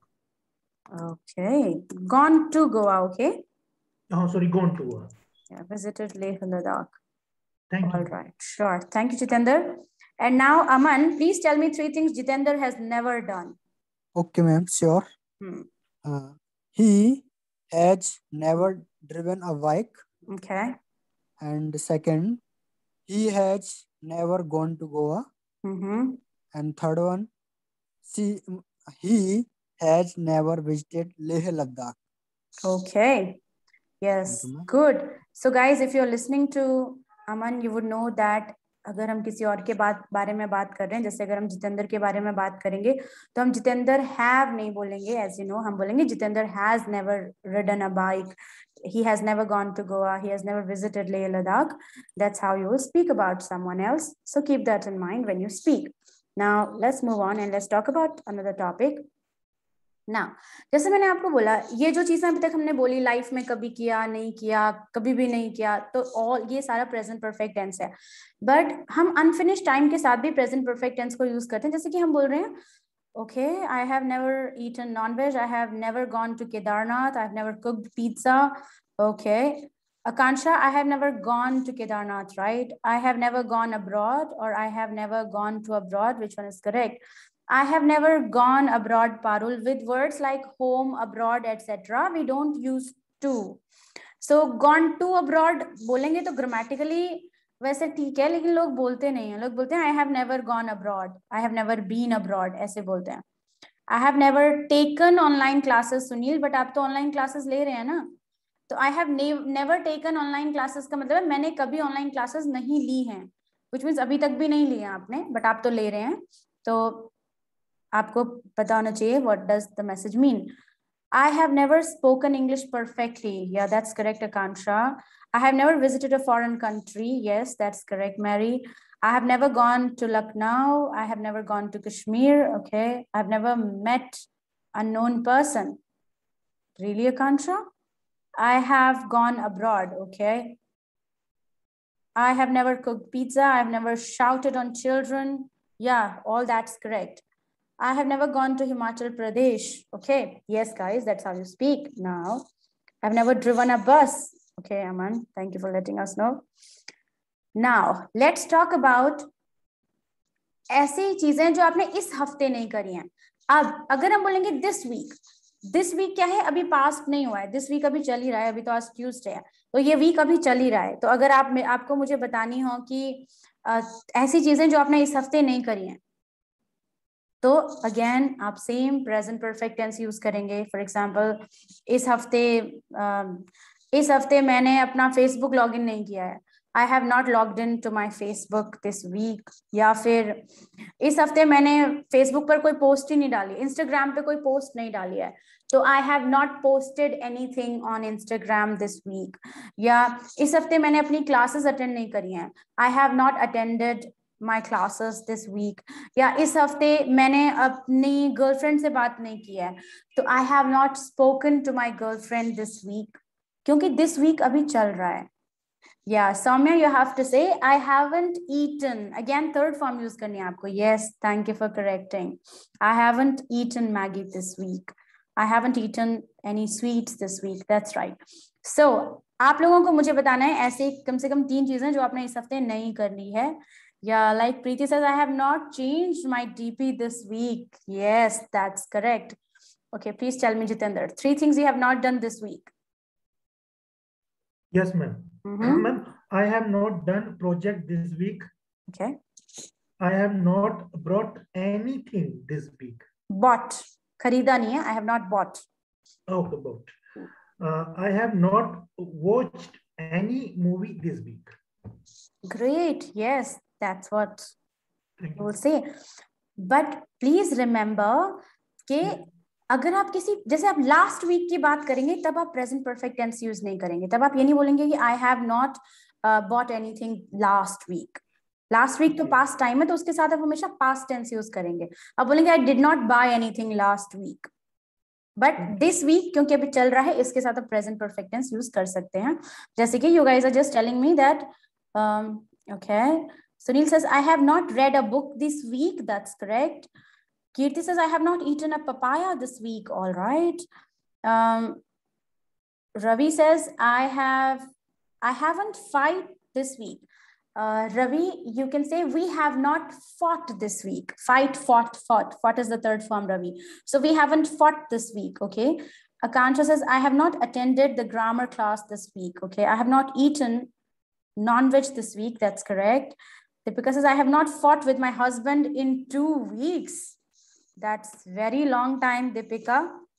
Okay. Gone to Goa, okay? Oh, sorry, gone to Goa. Yeah, visited Leh Ladakh. Thank All you. right, sure. Thank you, Jitendra. And now, Aman, please tell me three things Jitendra has never done. Okay, ma'am, sure. Hmm. Uh, he has never driven a bike. Okay. And second, he has never gone to Goa. Mm-hmm. And third one, she, he has never visited Leh Ladakh. Okay. Yes, you, ma'am. good. So guys, if you're listening to Aman, you would know that अगर हम किसी और के बात बारे में बात कर रहे हैं, जैसे अगर हम जितेंद्र के बारे में बात करेंगे तो हम जितेंद्र हैव नहीं बोलेंगे, as you know, हम बोलेंगे Jitendra has never ridden a bike, he has never gone to Goa, he has never visited Leh Ladakh. That's how you will speak about someone else. So keep that in mind when you speak. Now let's move on and let's talk about another topic. ना जैसे मैंने आपको बोला, ये जो चीजें अभी तक हमने बोली लाइफ में कभी किया नहीं किया कभी भी नहीं किया, तो ऑल ये सारा प्रेजेंट परफेक्ट टेंस है. बट हम अनफिनिश्ड टाइम के साथ भी प्रेजेंट परफेक्ट टेंस को यूज करते हैं. जैसे कि हम बोल रहे हैं, okay, I have never eaten non veg, I have never gone to Kedarnath, I have never cooked pizza. Okay, Akansha, I have never gone to Kedarnath, right? I have never gone abroad, or I have never gone to abroad. Which one is correct? I have never gone abroad, Parul. With words like home, abroad, et cetera, we don't use to. So gone to abroad बोलेंगे तो grammatically वैसे ठीक है, लेकिन लोग बोलते नहीं हैं. लोग बोलते हैं I have never gone abroad, I have never been abroad, ऐसे बोलते हैं. I have never taken online classes, Sunil, but आप तो online classes ले रहे हैं ना. तो I have never taken online classes का मतलब है मैंने कभी online classes नहीं ली हैं, which means अभी तक भी नहीं ली हैं आपने, but आप तो ले रहे हैं. तो आपको पता होना चाहिए what does the message mean. I have never spoken English perfectly. Yeah, that's correct, Akansha. I have never visited a foreign country. Yes, that's correct, Mary. I have never gone to Lucknow. I have never gone to Kashmir. Okay. I've never met a known person. Really, Akansha? I have gone abroad. Okay. I have never cooked pizza. I've never shouted on children. Yeah, all that's correct. I have never gone to Himachal Pradesh. Okay. Yes, guys, that's how you speak. Now, I've never driven a bus. Okay, Aman, thank you for letting us know. Now, let's talk about ऐसी चीजें जो आपने इस हफ्ते नहीं करी हैं. अब अगर हम बोलेंगे this week, this week क्या है? अभी पास्ट नहीं हुआ है. This week अभी चल ही रहा है. अभी तो आज ट्यूसडे है, तो ये वीक अभी चल ही रहा है. तो अगर आप आपको मुझे बतानी हो कि ऐसी चीजें जो आपने इस हफ्ते नहीं करी हैं, तो अगेन आप same present perfect tense use करेंगे. फॉर एग्जांपल, इस हफ्ते इस हफ्ते मैंने अपना फेसबुक लॉगिन नहीं किया है. I have not logged in to my Facebook this week. या फिर इस हफ्ते मैंने फेसबुक पर कोई पोस्ट ही नहीं डाली, इंस्टाग्राम पे कोई पोस्ट नहीं डाली है, तो I have not posted anything on Instagram this week. या इस हफ्ते मैंने अपनी क्लासेस अटेंड नहीं करी हैं. I have not attended my classes this week. या इस हफ्ते मैंने अपनी गर्लफ्रेंड से बात नहीं की है, तो I have not spoken to my girlfriend this week. क्योंकि this week अभी चल रहा है. Yeah, Soumya, you have to say I haven't eaten. Again, third form use करनी है आपको. Yes, thank you for correcting. I haven't eaten Maggie this week. I haven't eaten any sweets this week. That's right. So आप लोगों को मुझे बताना है ऐसे कम से कम तीन चीजें जो आपने इस हफ्ते नहीं करनी है. Yeah, like Preeti says, I have not changed my D P this week. Yes, that's correct. Okay, please tell me, Jitendra, three things you have not done this week. Yes, ma'am. Mm-hmm. Ma'am, I have not done project this week. Okay. I have not brought anything this week. Bought. Kharida nahi hai. I have not bought. Oh, bought. Uh, I have not watched any movie this week. Great. Yes, that's what Thank I you. will say. But please remember कि अगर आप किसी जैसे आप last week की बात करेंगे तब आप प्रेजेंट परफेक्ट टेंस यूज नहीं करेंगे. तब आप ये नहीं बोलेंगे कि I have not bought anything last week. Last week तो पास्ट टाइम है तो उसके साथ आप हमेशा पास्ट टेंस यूज करेंगे. आप बोलेंगे I did not buy anything last week, but this week क्योंकि अभी चल रहा है इसके साथ आप प्रेजेंट परफेक्ट टेंस यूज कर सकते हैं. जैसे कि you guys are just telling me that okay. Sunil says I have not read a book this week. That's correct. Kirti says I have not eaten a papaya this week. All right. Um, Ravi says I have I haven't fight this week. Uh, Ravi, you can say we have not fought this week. Fight, fought, fought. Fought is the third form, Ravi. So we haven't fought this week. Okay. Akansha says I have not attended the grammar class this week. Okay. I have not eaten non-veg this week. That's correct. Deepika says I have not fought with my husband in two weeks. That's very long time, Deepika.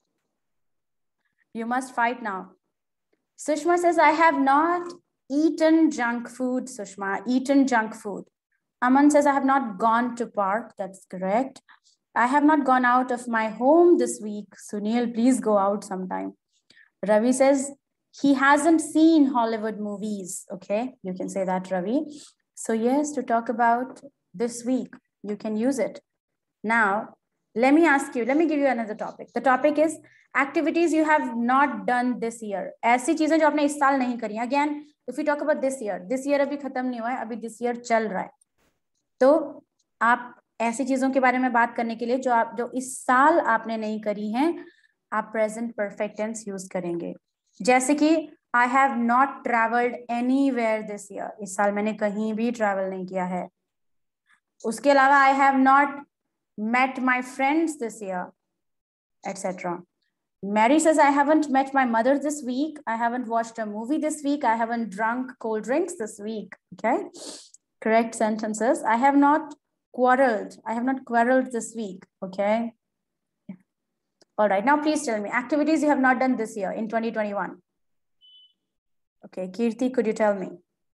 You must fight now. Sushma says I have not eaten junk food. Sushma, eaten junk food. Aman says I have not gone to park. That's correct. I have not gone out of my home this week. Sunil, please go out sometime. Ravi says he hasn't seen Hollywood movies. Okay, you can say that, Ravi. So yes, to talk about this week, you can use it. Now, let me ask you, let me give you another topic. The topic is activities you have not done this year. ऐसी चीजें जो आपने इस साल नहीं करी. Again, if we talk about this year, this year अभी खत्म नहीं हुआ है, अभी this year चल रहा है. तो आप ऐसी चीजों के बारे में बात करने के लिए जो आप जो इस साल आपने नहीं करी हैं, आप present perfect tense use करेंगे. जैसे कि I have not traveled anywhere this year. इस साल मैंने कहीं भी travel नहीं किया है. उसके अलावा I have not met my friends this year, et cetera. Mary says I haven't met my mother this week. I haven't watched a movie this week. I haven't drunk cold drinks this week. Okay, correct sentences. I have not quarreled. I have not quarreled this week. Okay. All right. Now please tell me activities you have not done this year in twenty twenty-one. Okay, Kirti, could you tell me?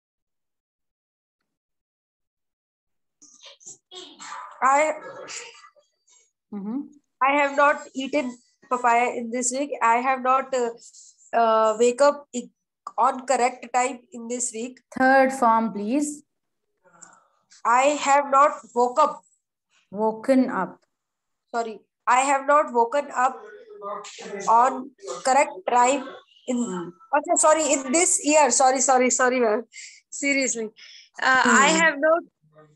I Mm-hmm. I have not eaten papaya in this week. I have not uh, uh, wake up on correct time in this week. Third form, please. I have not woke up. Woken up. Sorry, I have not woken up on correct time in. Hmm. Okay, sorry, in this year. Sorry, sorry, sorry, ma'am. Seriously, uh, Hmm. I have not.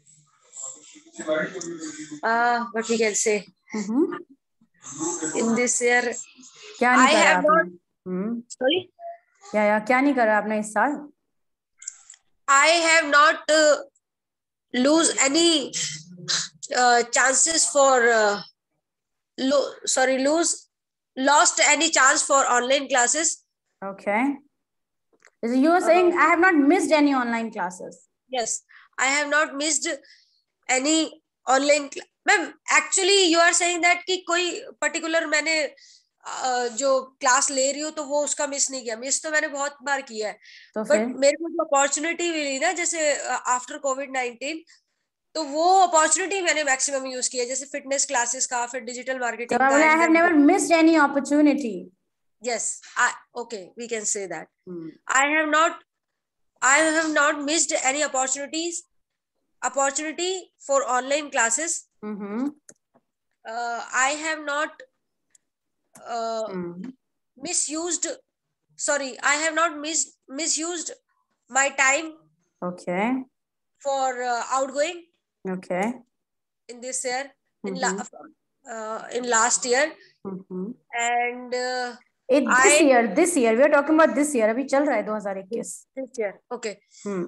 Uh, what we can say Mm-hmm. in this year. क्या नहीं I करा have आपने? not. Hmm. Sorry, या या क्या नहीं करा आपने इस साल? I have not uh, lose any uh, chances for uh, lo sorry lose lost any chance for online classes. Okay. So you are saying Uh, I have not missed any online classes. Yes, I have not missed any online. Ma'am, actually you are saying that कि कोई particular मैंने uh, जो class ले रही हूँ तो वो उसका मिस नहीं किया. मिस तो मैंने बहुत बार किया है. तो बट फिर मेरे को जो अपॉर्चुनिटी मिली ना जैसे आफ्टर कोविड नाइनटीन तो वो अपॉर्चुनिटी मैंने मैक्सिमम यूज किया जैसे फिटनेस क्लासेस का फिर डिजिटल तो मार्केटिंग I का. बोले I have never missed any opportunity. Yes, I okay we can say that. Hmm. I have not I have not missed any opportunities opportunity for online classes. Mm-hmm. Uh, I have not uh, Hmm. misused. Sorry, I have not mis misused my time Okay. for uh, outgoing Okay. in this year. In Mm-hmm. la uh, in last year, Mm-hmm. And uh, It, this I, year, this year, we are talking about this year. अभी चल रहा है twenty twenty-one. this year, okay. Hmm.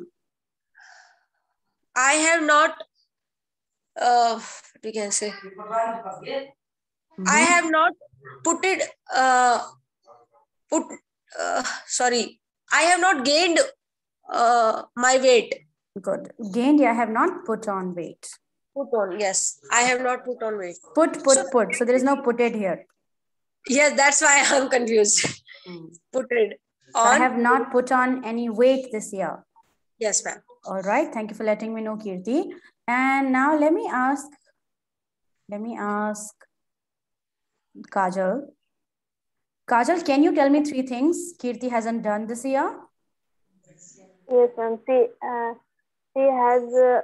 I have not, uh, we can say, Mm-hmm. I have not put it, uh, put, uh, sorry, I have not gained uh, my weight. Good. Gained, I have not put on weight. Put on, yes. I have not put on weight. Put, put, put. So there is no put it here. Yes, that's why I'm confused. Hmm. Put it So on. I have not put on any weight this year. Yes, ma'am. All right. Thank you for letting me know, Kirti. And now let me ask, let me ask Kajal. Kajal, can you tell me three things Kirti hasn't done this year? Yes, ma'am. She, uh, she has uh,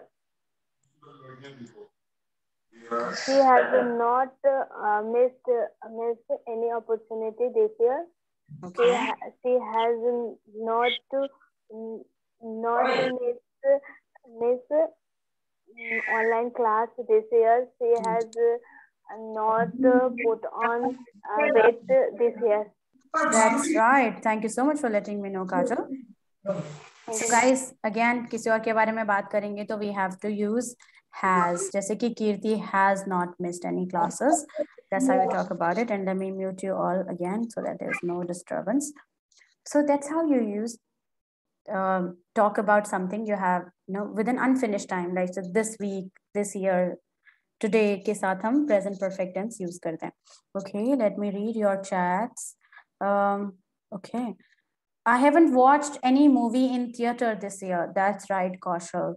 she has not uh, missed uh, missed any opportunity this year. Okay. She, ha she has not not missed missed um, online class this year. She has uh, not uh, put on uh, weight this year. That's right. Thank you so much for letting me know, Kajal. So guys, again, किसी और के बारे में बात करेंगे तो we have to use has. जैसे कि Kirti has not missed any classes. That's how we talk about it. And let me mute you all again so that there's no disturbance. So that's how you use uh, talk about something you have, you know, with an unfinished time. Like so this week, this year, today के साथ हम present perfect tense use करते हैं. Okay, let me read your chats. Um, okay. I haven't watched any movie in theater this year. That's right, Kaushal.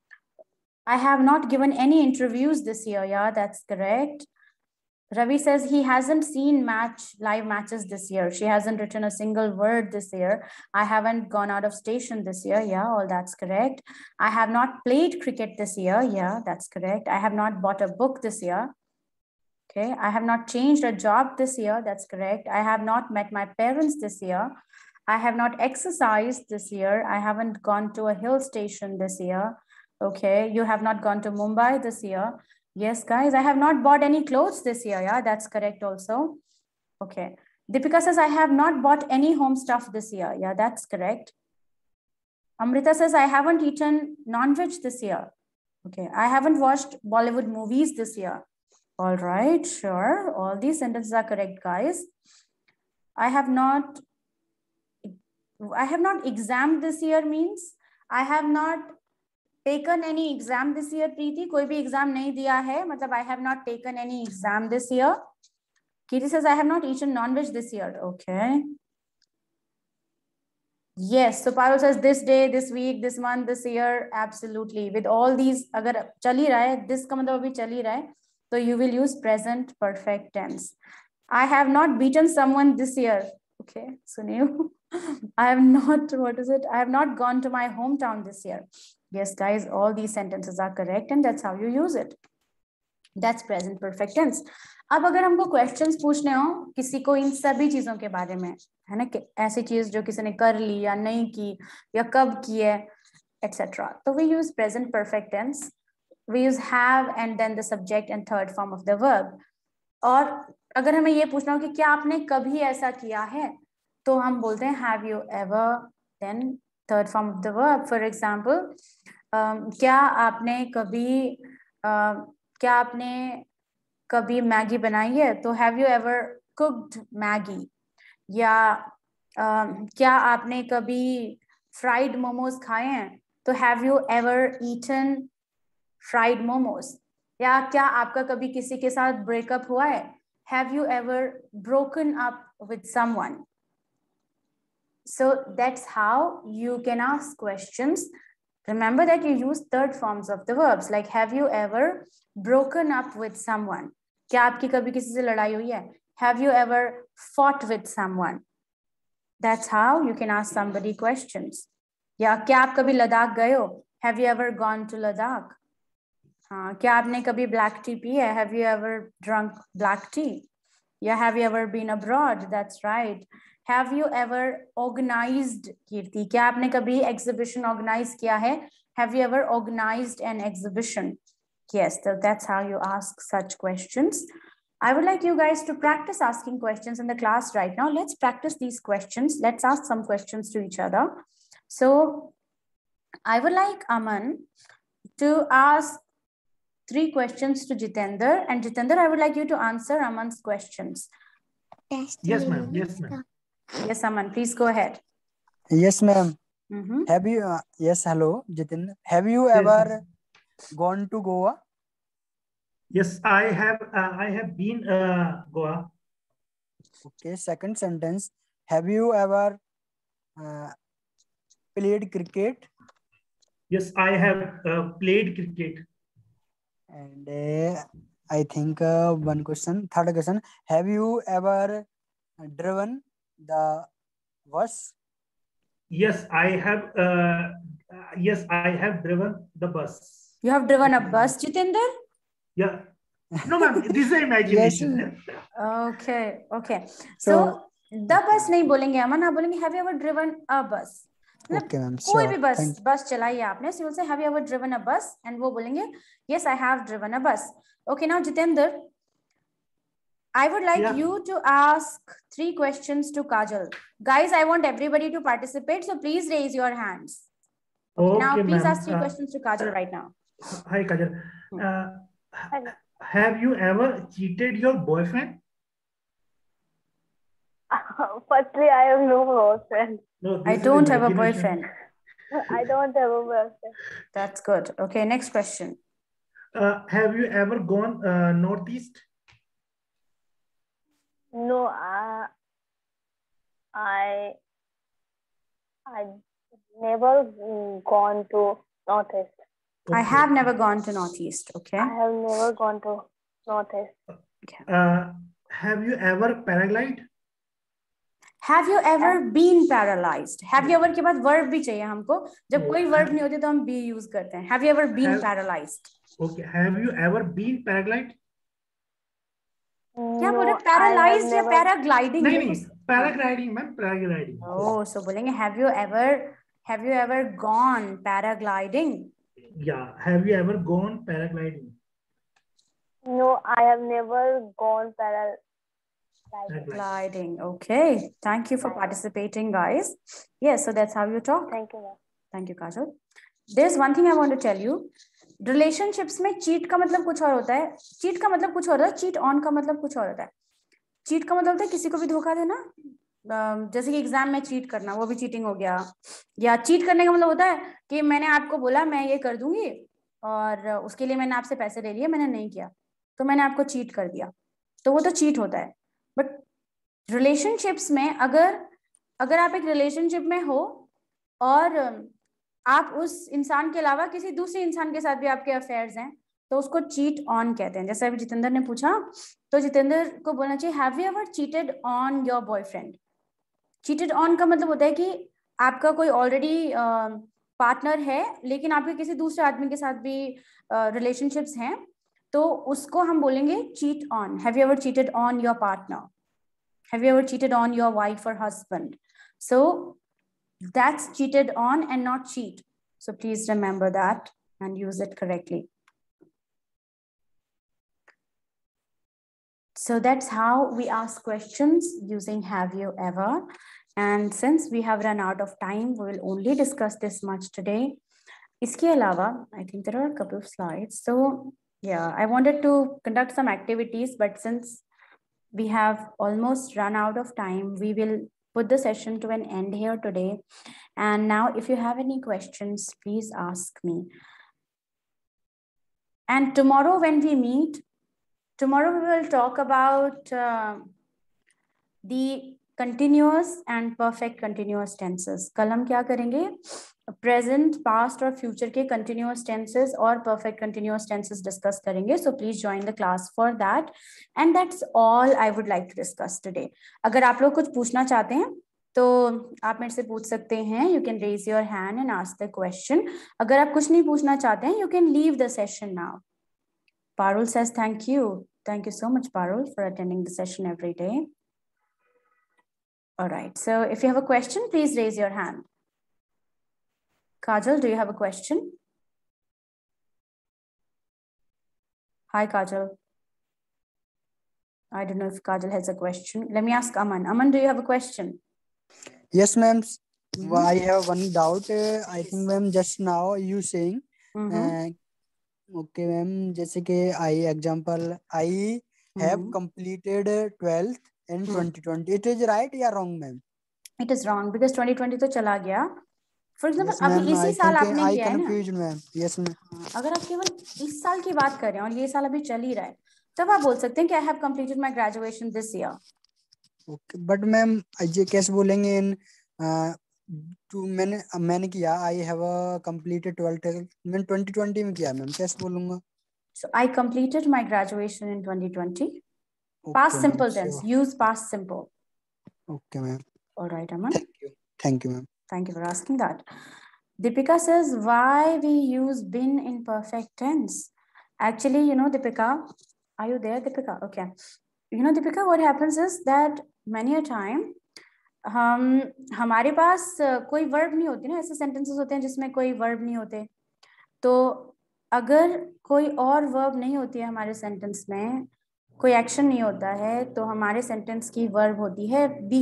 I have not given any interviews this year. Yeah, that's correct. Ravi says he hasn't seen match live matches this year. She hasn't written a single word this year. I haven't gone out of station this year. Yeah, all that's correct. I have not played cricket this year. Yeah, that's correct. I have not bought a book this year. Okay. I have not changed a job this year. That's correct. I have not met my parents this year. I have not exercised this year. I haven't gone to a hill station this year. Okay. You have not gone to Mumbai this year. Yes, guys, I have not bought any clothes this year. Yeah, that's correct also. Okay. Deepika says, I have not bought any home stuff this year. Yeah, that's correct. Amrita says, I haven't eaten non-veg this year. Okay. I haven't watched Bollywood movies this year. All right, sure. All these sentences are correct, guys. I have not, I have not examined this year means I have not taken any exam this year, Preeti. कोई भी exam नहीं दिया है. मतलब I have not taken any exam this year. Kitty says, I have not eaten non-veg this year. Okay. Yes. So Parul says, this day, this week, this month, this year. Absolutely. With all these, अगर चल ही रहा है, this का मतलब अभी चल ही रहा है. So you will use present perfect tense. I have not beaten someone this year. Okay, Sunil. I have not, what is it? I have not gone to my hometown this year. Yes, guys, all these sentences are correct and that's how you use it. That's present perfect tense. अब अगर हमको questions पूछने हो किसी को इन सभी चीजों के बारे में, है ना, कि ऐसी चीज जो किसी ने कर ली या नहीं की या कब की है, et cetera. So we use present perfect tense. We use have and then the subject and third form of the verb. और अगर हमें ये पूछना हो कि क्या आपने कभी ऐसा किया है तो हम बोलते हैं have you ever, then third form of the verb. For example, um, क्या आपने कभी uh, क्या आपने कभी मैगी बनाई है तो have you ever cooked Maggie. या uh, क्या आपने कभी fried momos खाए हैं तो have you ever eaten fried momos. या क्या आपका कभी किसी के साथ ब्रेकअप हुआ है? Have you ever broken up with someone? So that's how you can ask questions. Remember that you use third forms of the verbs, like have you ever broken up with someone? क्या आपकी कभी किसी से लड़ाई हुई है? Have you ever fought with someone? That's how you can ask somebody questions. या क्या आप कभी लद्दाख गए हो? Have you ever gone to Ladakh? हाँ, क्या आपने कभी black tea पी है? Have you ever drunk black tea? Yeah, have you ever been abroad? That's right. Have you ever organized, Kirti? क्या आपने कभी exhibition organize किया है? Have you ever organized an exhibition? Yes, so that's how you ask such questions. I would like you guys to practice asking questions in the class right now. Let's practice these questions. Let's ask some questions to each other. So I would like Aman to ask three questions to Jitender, and Jitender, I would like you to answer Aman's questions. Yes, ma'am. Yes, ma'am. Yes, Aman, please go ahead. Yes, ma'am. Mm-hmm. Have you? Uh, yes, hello, Jitin. Have you Yes, ever yes. gone to Goa? Yes, I have. Uh, I have been uh, Goa. Okay. Second sentence. Have you ever uh, played cricket? Yes, I have uh, played cricket. And uh, I think uh, one question. Third question. Have you ever driven the bus? Yes, I have. Uh, uh, yes, I have driven the bus. You have driven a bus, Jitender? Yeah. No, ma'am. This is Yes. imagination. Okay. Okay. So, So the okay. bus नहीं बोलेंगे अमन, आप बोलेंगे have you ever driven a bus? मतलब Okay, ma'am. कोई Sure. भी बस Thank बस चलाई है आपने, so you'll say have you ever driven a bus, and वो बोलेंगे yes I have driven a bus. Okay, now Jitender, I would like Yeah. you to ask three questions to Kajal. Guys, I want everybody to participate, so please raise your hands. Okay, Okay, now please ma'am. ask three Uh, questions to Kajal right now. Hi, Kajal. Hmm. Uh, h- have you ever cheated your boyfriend? Firstly, I have no boyfriend. No, I this is don't have a imagination. boyfriend. I don't have a boyfriend. That's good. Okay, next question. Uh, have you ever gone uh, northeast? No, uh, I I never mm, gone to Northeast. I Okay. have never gone to Northeast. Okay. I have never gone to Northeast. Uh, have you ever paraglide? Have you ever been paralyzed? Have you ever के बाद verb भी चाहिए हमको. जब Oh, कोई verb have- नहीं होती तो हम be use करते हैं. Have you ever been Have- paralyzed? Okay. Have you ever been paraglide? क्या बोल रहे No, हैं? Paralyzed I या have never. paragliding? नहीं ये नहीं कुछ- paragliding ma'am paragliding. Oh, so बोलेंगे have you ever have you ever gone paragliding? Yeah. Have you ever gone paragliding? No, I have never gone paragliding. Gliding. Okay. Thank you for participating, guys. Yes, so that's how you talk. Thank you, ma'am. Thank you, Kajal. There's one thing I want to tell you. Relationships में cheat का मतलब कुछ और होता है. Cheat का मतलब कुछ और होता है. Cheat on का मतलब कुछ और होता है. Cheat का मतलब होता है किसी को भी धोखा देना. जैसे कि एग्जाम में चीट करना, वो भी चीटिंग हो गया. या चीट करने का मतलब होता है कि मैंने आपको बोला मैं ये कर दूंगी और उसके लिए मैंने आपसे पैसे ले लिए, मैंने नहीं किया तो मैंने आपको चीट कर दिया, तो वो तो चीट होता है. बट रिलेशनशिप्स में अगर अगर आप एक रिलेशनशिप में हो और आप उस इंसान के अलावा किसी दूसरे इंसान के साथ भी आपके अफेयर्स हैं तो उसको चीट ऑन कहते हैं. जैसे अभी जितेंद्र ने पूछा तो जितेंद्र को बोलना चाहिए have you ever cheated on your boyfriend. Cheated on का मतलब होता है कि आपका कोई ऑलरेडी पार्टनर है लेकिन आपके किसी दूसरे आदमी के साथ भी रिलेशनशिप्स हैं तो उसको हम बोलेंगे cheat on. Have you ever cheated on your partner? Have you ever cheated on your wife और husband? So that's cheated on and not cheat. So please remember that and use it correctly. So that's how we ask questions using have you ever. And since we have run out of time, we will only discuss this much today. Iske alawa, I think there are a couple of slides. So yeah, I wanted to conduct some activities, but since we have almost run out of time, we will put the session to an end here today. And now if you have any questions, please ask me. And tomorrow when we meet, tomorrow we will talk about uh, the continuous and perfect continuous tenses. कल हम क्या करेंगे? Present, past और future के continuous tenses और perfect continuous tenses discuss करेंगे. So please join the class for that. And that's all I would like to discuss today. अगर आप लोग कुछ पूछना चाहते हैं तो आप मेरे से पूछ सकते हैं. You can raise your hand and ask the question. अगर आप कुछ नहीं पूछना चाहते हैं, you can leave the session now. Parul says thank you. Thank you so much, Parul, for attending the session every day. All right. So if you have a question, please raise your hand. Kajal, do you have a question? Hi, Kajal. I don't know if Kajal has a question. Let me ask Aman. Aman, do you have a question? Yes, ma'am. Mhm. I have one doubt. Uh, I think, ma'am, just now you saying, Mhm. uh, okay, ma'am, जैसे कि I example, I have Mhm. completed uh, twelfth in Hmm. twenty twenty. It is right या wrong, ma'am? It is wrong because twenty twenty तो चला गया. For example, Yes, अभी ma'am. इसी I साल think आपने I किया है ना. confused, ma'am. Yes, ma'am. हाँ, अगर आप केवल इस साल की बात कर रहे हैं और ये साल अभी चल ही रहा है, तब आप बोल सकते हैं कि I have completed my graduation this year. Okay, but ma'am, ये कैसे बोलेंगे in uh, to मैंने मैंने किया I have a completed twelfth मैंने twenty twenty में किया मैम कैसे बोलूँगा? So I completed my graduation in twenty twenty. Okay, Past ma'am. simple tense. Sure. Use past simple. Okay, ma'am. All right, Aman. Thank you. Thank you, ma'am. Thank you for asking that. Deepika says, why we use been in perfect tense? Actually, you know, Deepika, are you there, Deepika? Okay. You know, Deepika, what happens is that many a time हम हमारे पास कोई verb नहीं होती ना, ऐसे sentences होते हैं जिसमें कोई वर्ब नहीं होते. तो अगर कोई और वर्ब नहीं होती है हमारे सेंटेंस में, कोई एक्शन नहीं होता है, तो हमारे सेंटेंस की वर्ब होती है बी,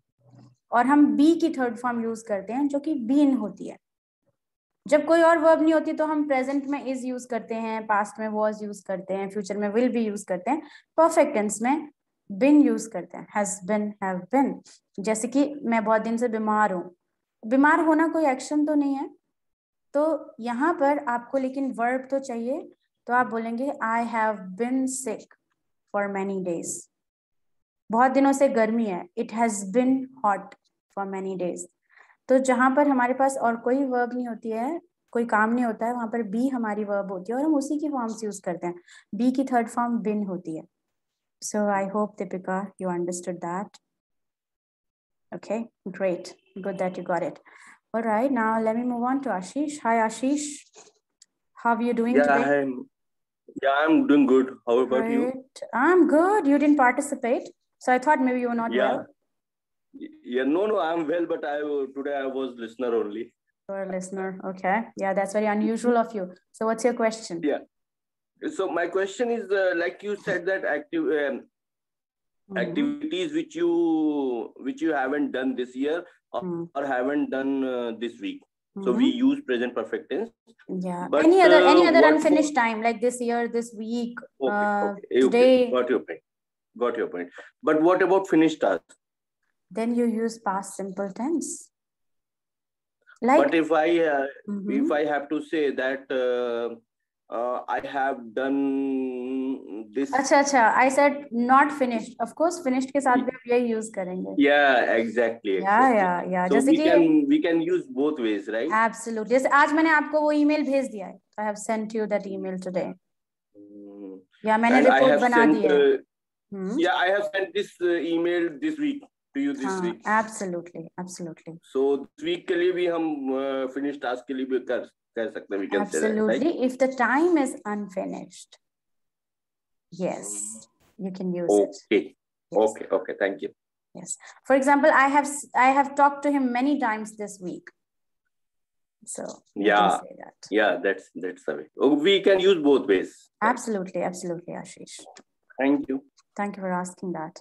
और हम बी की थर्ड फॉर्म यूज करते हैं जो कि बीन होती है. जब कोई और वर्ब नहीं होती तो हम प्रेजेंट में इज यूज करते हैं, पास्ट में वॉज यूज करते हैं, फ्यूचर में विल बी यूज करते हैं, परफेक्ट टेंस में बिन यूज करते हैं, हैज बिन, हैव बिन. जैसे कि मैं बहुत दिन से बीमार हूँ. बीमार होना कोई एक्शन तो नहीं है, तो यहाँ पर आपको लेकिन वर्ब तो चाहिए, तो आप बोलेंगे I have been sick for many days. बहुत दिनों से गर्मी है, it has been hot for many days. तो जहां पर हमारे पास और कोई वर्ब नहीं होती है, कोई काम नहीं होता है, वहां पर बी हमारी वर्ब होती है और हम उसी की फॉर्म्स यूज करते हैं. बी की थर्ड फॉर्म बिन होती है. So I hope Deepika you understood that. Okay, great, good that you got it. All right, now let me move on to Ashish. Hi Ashish, how are you doing Yeah, today? I'm, yeah, I'm doing good. How about you? Great. I'm good. You didn't participate, so I thought maybe you were not Yeah. well. Yeah, no, no, I'm well, but I today I was listener only. You're a listener. Okay. Yeah, that's very unusual of you. So what's your question? Yeah. So my question is, uh, like you said that active um, Mhm. activities which you which you haven't done this year or, Mhm. or haven't done uh, this week. So Mhm. we use present perfect tense. Yeah. But Any other any uh, other what unfinished for- time, like this year, this week, Okay, uh, okay, okay. today? Got your point. Got your point. But what about finished task? Then you use past simple tense. Like. But if I uh, Mhm. if I have to say that uh, uh, I have done this. अच्छा अच्छा, I said not finished. Of course, finished के साथ भी आप यही use करेंगे. Yeah, exactly. Yeah, exactly. yeah, yeah. So जैसे we कि can we can use both ways, right? absolutely. जैसे आज मैंने आपको वो email भेज दिया है. I have sent you that email today. Mm. या मैंने And I report have बना sent. दी है. Uh, Hmm? yeah, I have sent this uh, email this week to you this हाँ, week. absolutely, absolutely. So this week के लिए भी हम uh, finished task के लिए भी कर कर सकते हैं. We can say that, Absolutely. right? If the time is unfinished, yes, you can use it. Okay. Yes. Okay. Okay. Thank you. Yes. For example, I have I have talked to him many times this week. So you Yeah. can say that. Yeah, that's that's the way. Oh, we can use both ways. Right? Absolutely, absolutely, Ashish. Thank you. Thank you for asking that.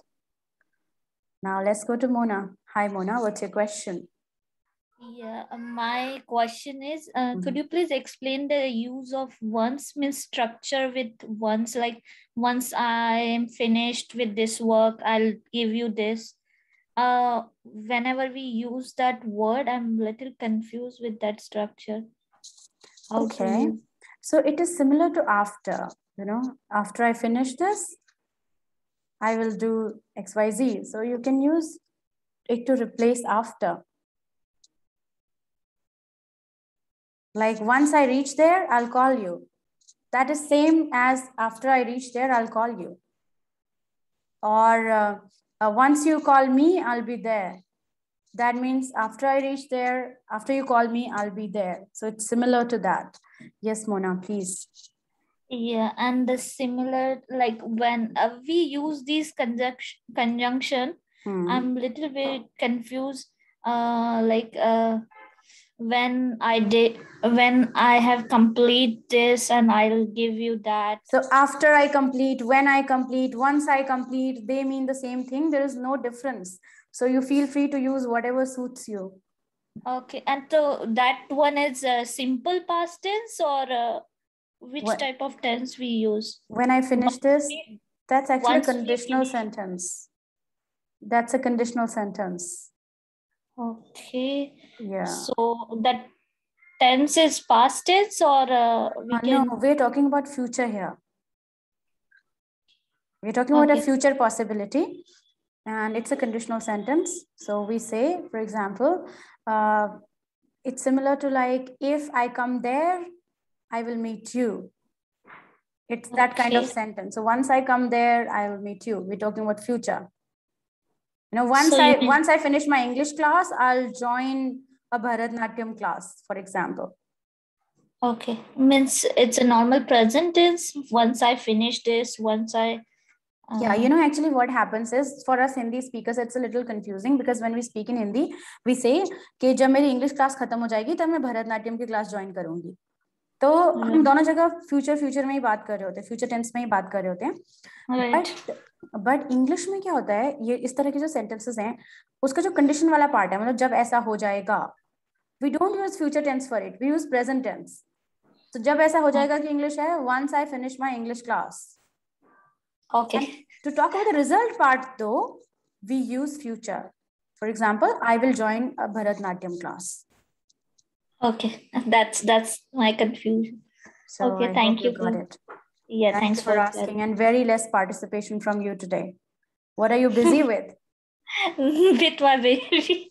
Now let's go to Mona. Hi, Mona. What's your question? Yeah, uh, my question is, uh, Mhm. could you please explain the use of once means structure with once, like once I am finished with this work, I'll give you this. Uh, whenever we use that word, I'm a little confused with that structure. How to Okay. use- So it is similar to after, you know, after I finish this, I will do X Y Z. So you can use it to replace after. Like once I reach there, I'll call you. That is same as after I reach there, I'll call you. Or uh, uh, once you call me, I'll be there. That means after I reach there, after you call me, I'll be there. So it's similar to that. Yes, Mona, please. Yeah, and the similar, like when uh, we use these conjunction, conjunction Hmm. I'm a little bit confused. Uh, like uh, when I did, when I have complete this, and I'll give you that. So after I complete, when I complete, once I complete, they mean the same thing. There is no difference. So you feel free to use whatever suits you. Okay, and so that one is a simple past tense, or uh, which What? type of tense we use? When I finish Once this, we- that's actually a once we conditional finish- sentence. That's a conditional sentence. Okay. Yeah. So that tense is past tense, or uh, we Uh, can. No, we're talking about future here. We're talking about a Okay. future possibility, and it's a conditional sentence. So we say, for example, uh, it's similar to like, if I come there, I will meet you. It's that kind of Okay. sentence. So once I come there, I will meet you. We're talking about future. You know, once So I you mean- once I finish my English class, I'll join a Bharatnatyam class, for example. Okay, means it's a normal present tense. Once I finish this, once I. Uh, Yeah, you know, actually what happens is, for us Hindi speakers, it's a little confusing because when we speak in Hindi, we say कि जब मेरी English class खत्म हो जाएगी तब मैं भरतनाट्यम की class join करूंगी. तो हम दोनों जगह future future में ही बात कर रहे होते हैं, future tense में ही बात कर रहे होते हैं. Right. But but English में क्या होता है, ये इस तरह के जो sentences हैं, उसका जो condition वाला part है, मतलब जब ऐसा हो जाएगा, we don't use future tense for it, we use present tense. So जब ऐसा हो जाएगा कि English है, once I finish my English class. Okay. And to talk about the result part though, we use future. For example, I will join a Bharatnatyam class. Okay, that's that's my confusion. So Okay, I thank hope you. you got it. Yeah, Thank thanks you for asking, and very less participation from you today. What are you busy with? With my baby.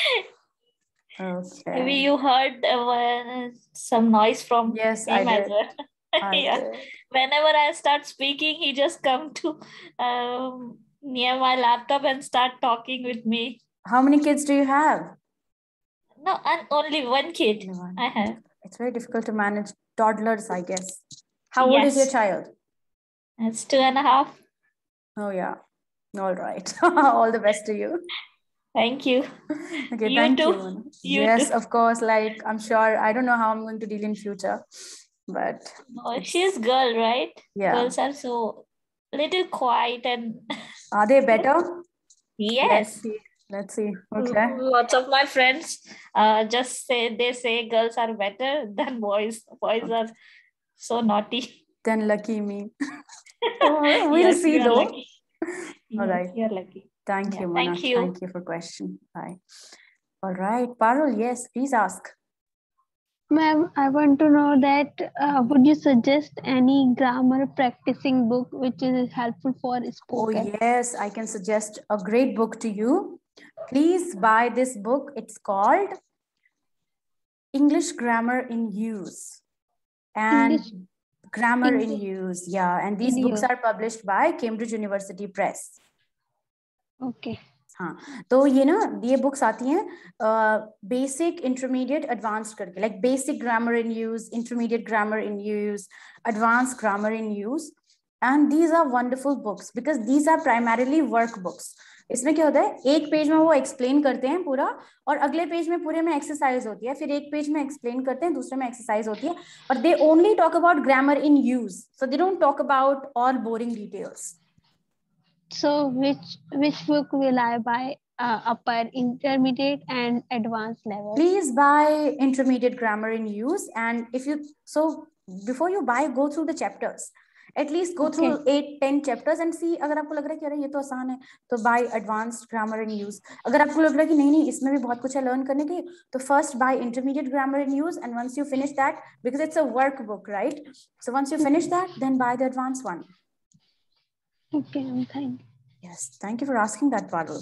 Okay. Maybe you heard uh, some noise from Yes, him I as did. well. I Yeah. did. Whenever I start speaking, he just come to um, near my laptop and start talking with me. How many kids do you have? No, and only one kid Only one. I have. It's very difficult to manage toddlers, I guess. How old is your Yes. child? It's two and a half. Oh yeah. All right. All the best to you. Thank you. Okay, You thank too. you. Mona. You Yes, too. of course. Like, I'm sure, I don't know how I'm going to deal in future, but Oh, it's- she's girl, right? Yeah. Girls are so little quiet and Are they better? Let's yes. see. Let's see. Okay. Lots of my friends uh, just say they say girls are better than boys. Boys are so naughty. Then lucky me. Oh, we'll Yes, see you are though. lucky. All Yes, right. you're lucky. Thank Yeah, you, Mona. thank you. Thank you for question. Bye. All right. Parul, yes, please ask. Ma'am, I want to know that uh, would you suggest any grammar practicing book which is helpful for Oh, spoken? yes, I can suggest a great book to you. Please buy this book. It's called English Grammar in Use. And English Grammar in English Use. Yeah. And these in books use. are published by Cambridge University Press. Okay. हाँ, तो ये ना ये books आती हैं basic intermediate advanced करके, like basic grammar in use, intermediate grammar in use, advance grammar in use, and these are wonderful books because these are primarily work books. इसमें क्या होता है, एक पेज में वो एक्सप्लेन करते हैं पूरा, और अगले पेज में पूरे में एक्सरसाइज होती है, फिर एक पेज में एक्सप्लेन करते हैं, दूसरे में एक्सरसाइज होती है, और they only talk about grammar in use, so they don't talk about all boring details. So which which book will I buy? Uh, upper, intermediate, and advanced level. Please buy intermediate grammar in use, and if you so before you buy, go through the chapters. At least go Okay. through eight ten chapters and see. अगर आपको लग रहा है कि अरे ये तो आसान है, तो buy advanced grammar in use. अगर आपको लग रहा है कि नहीं नहीं इसमें भी बहुत कुछ है learn करने के, तो first buy intermediate grammar in use, and once you finish that, because it's a workbook, right? So once you finish that, then buy the advanced one. Okay, thank you. Yes, thank you for asking that, Parul.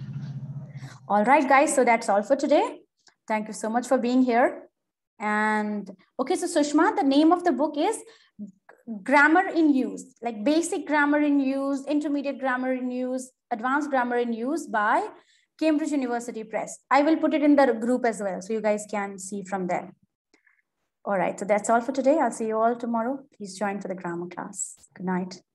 All right, guys, so that's all for today. Thank you so much for being here. And okay, so Sushma, the name of the book is Grammar in Use, like basic grammar in use, intermediate grammar in use, advanced grammar in use by Cambridge University Press. I will put it in the group as well, so you guys can see from there. All right, so that's all for today. I'll see you all tomorrow. Please join for the grammar class. Good night.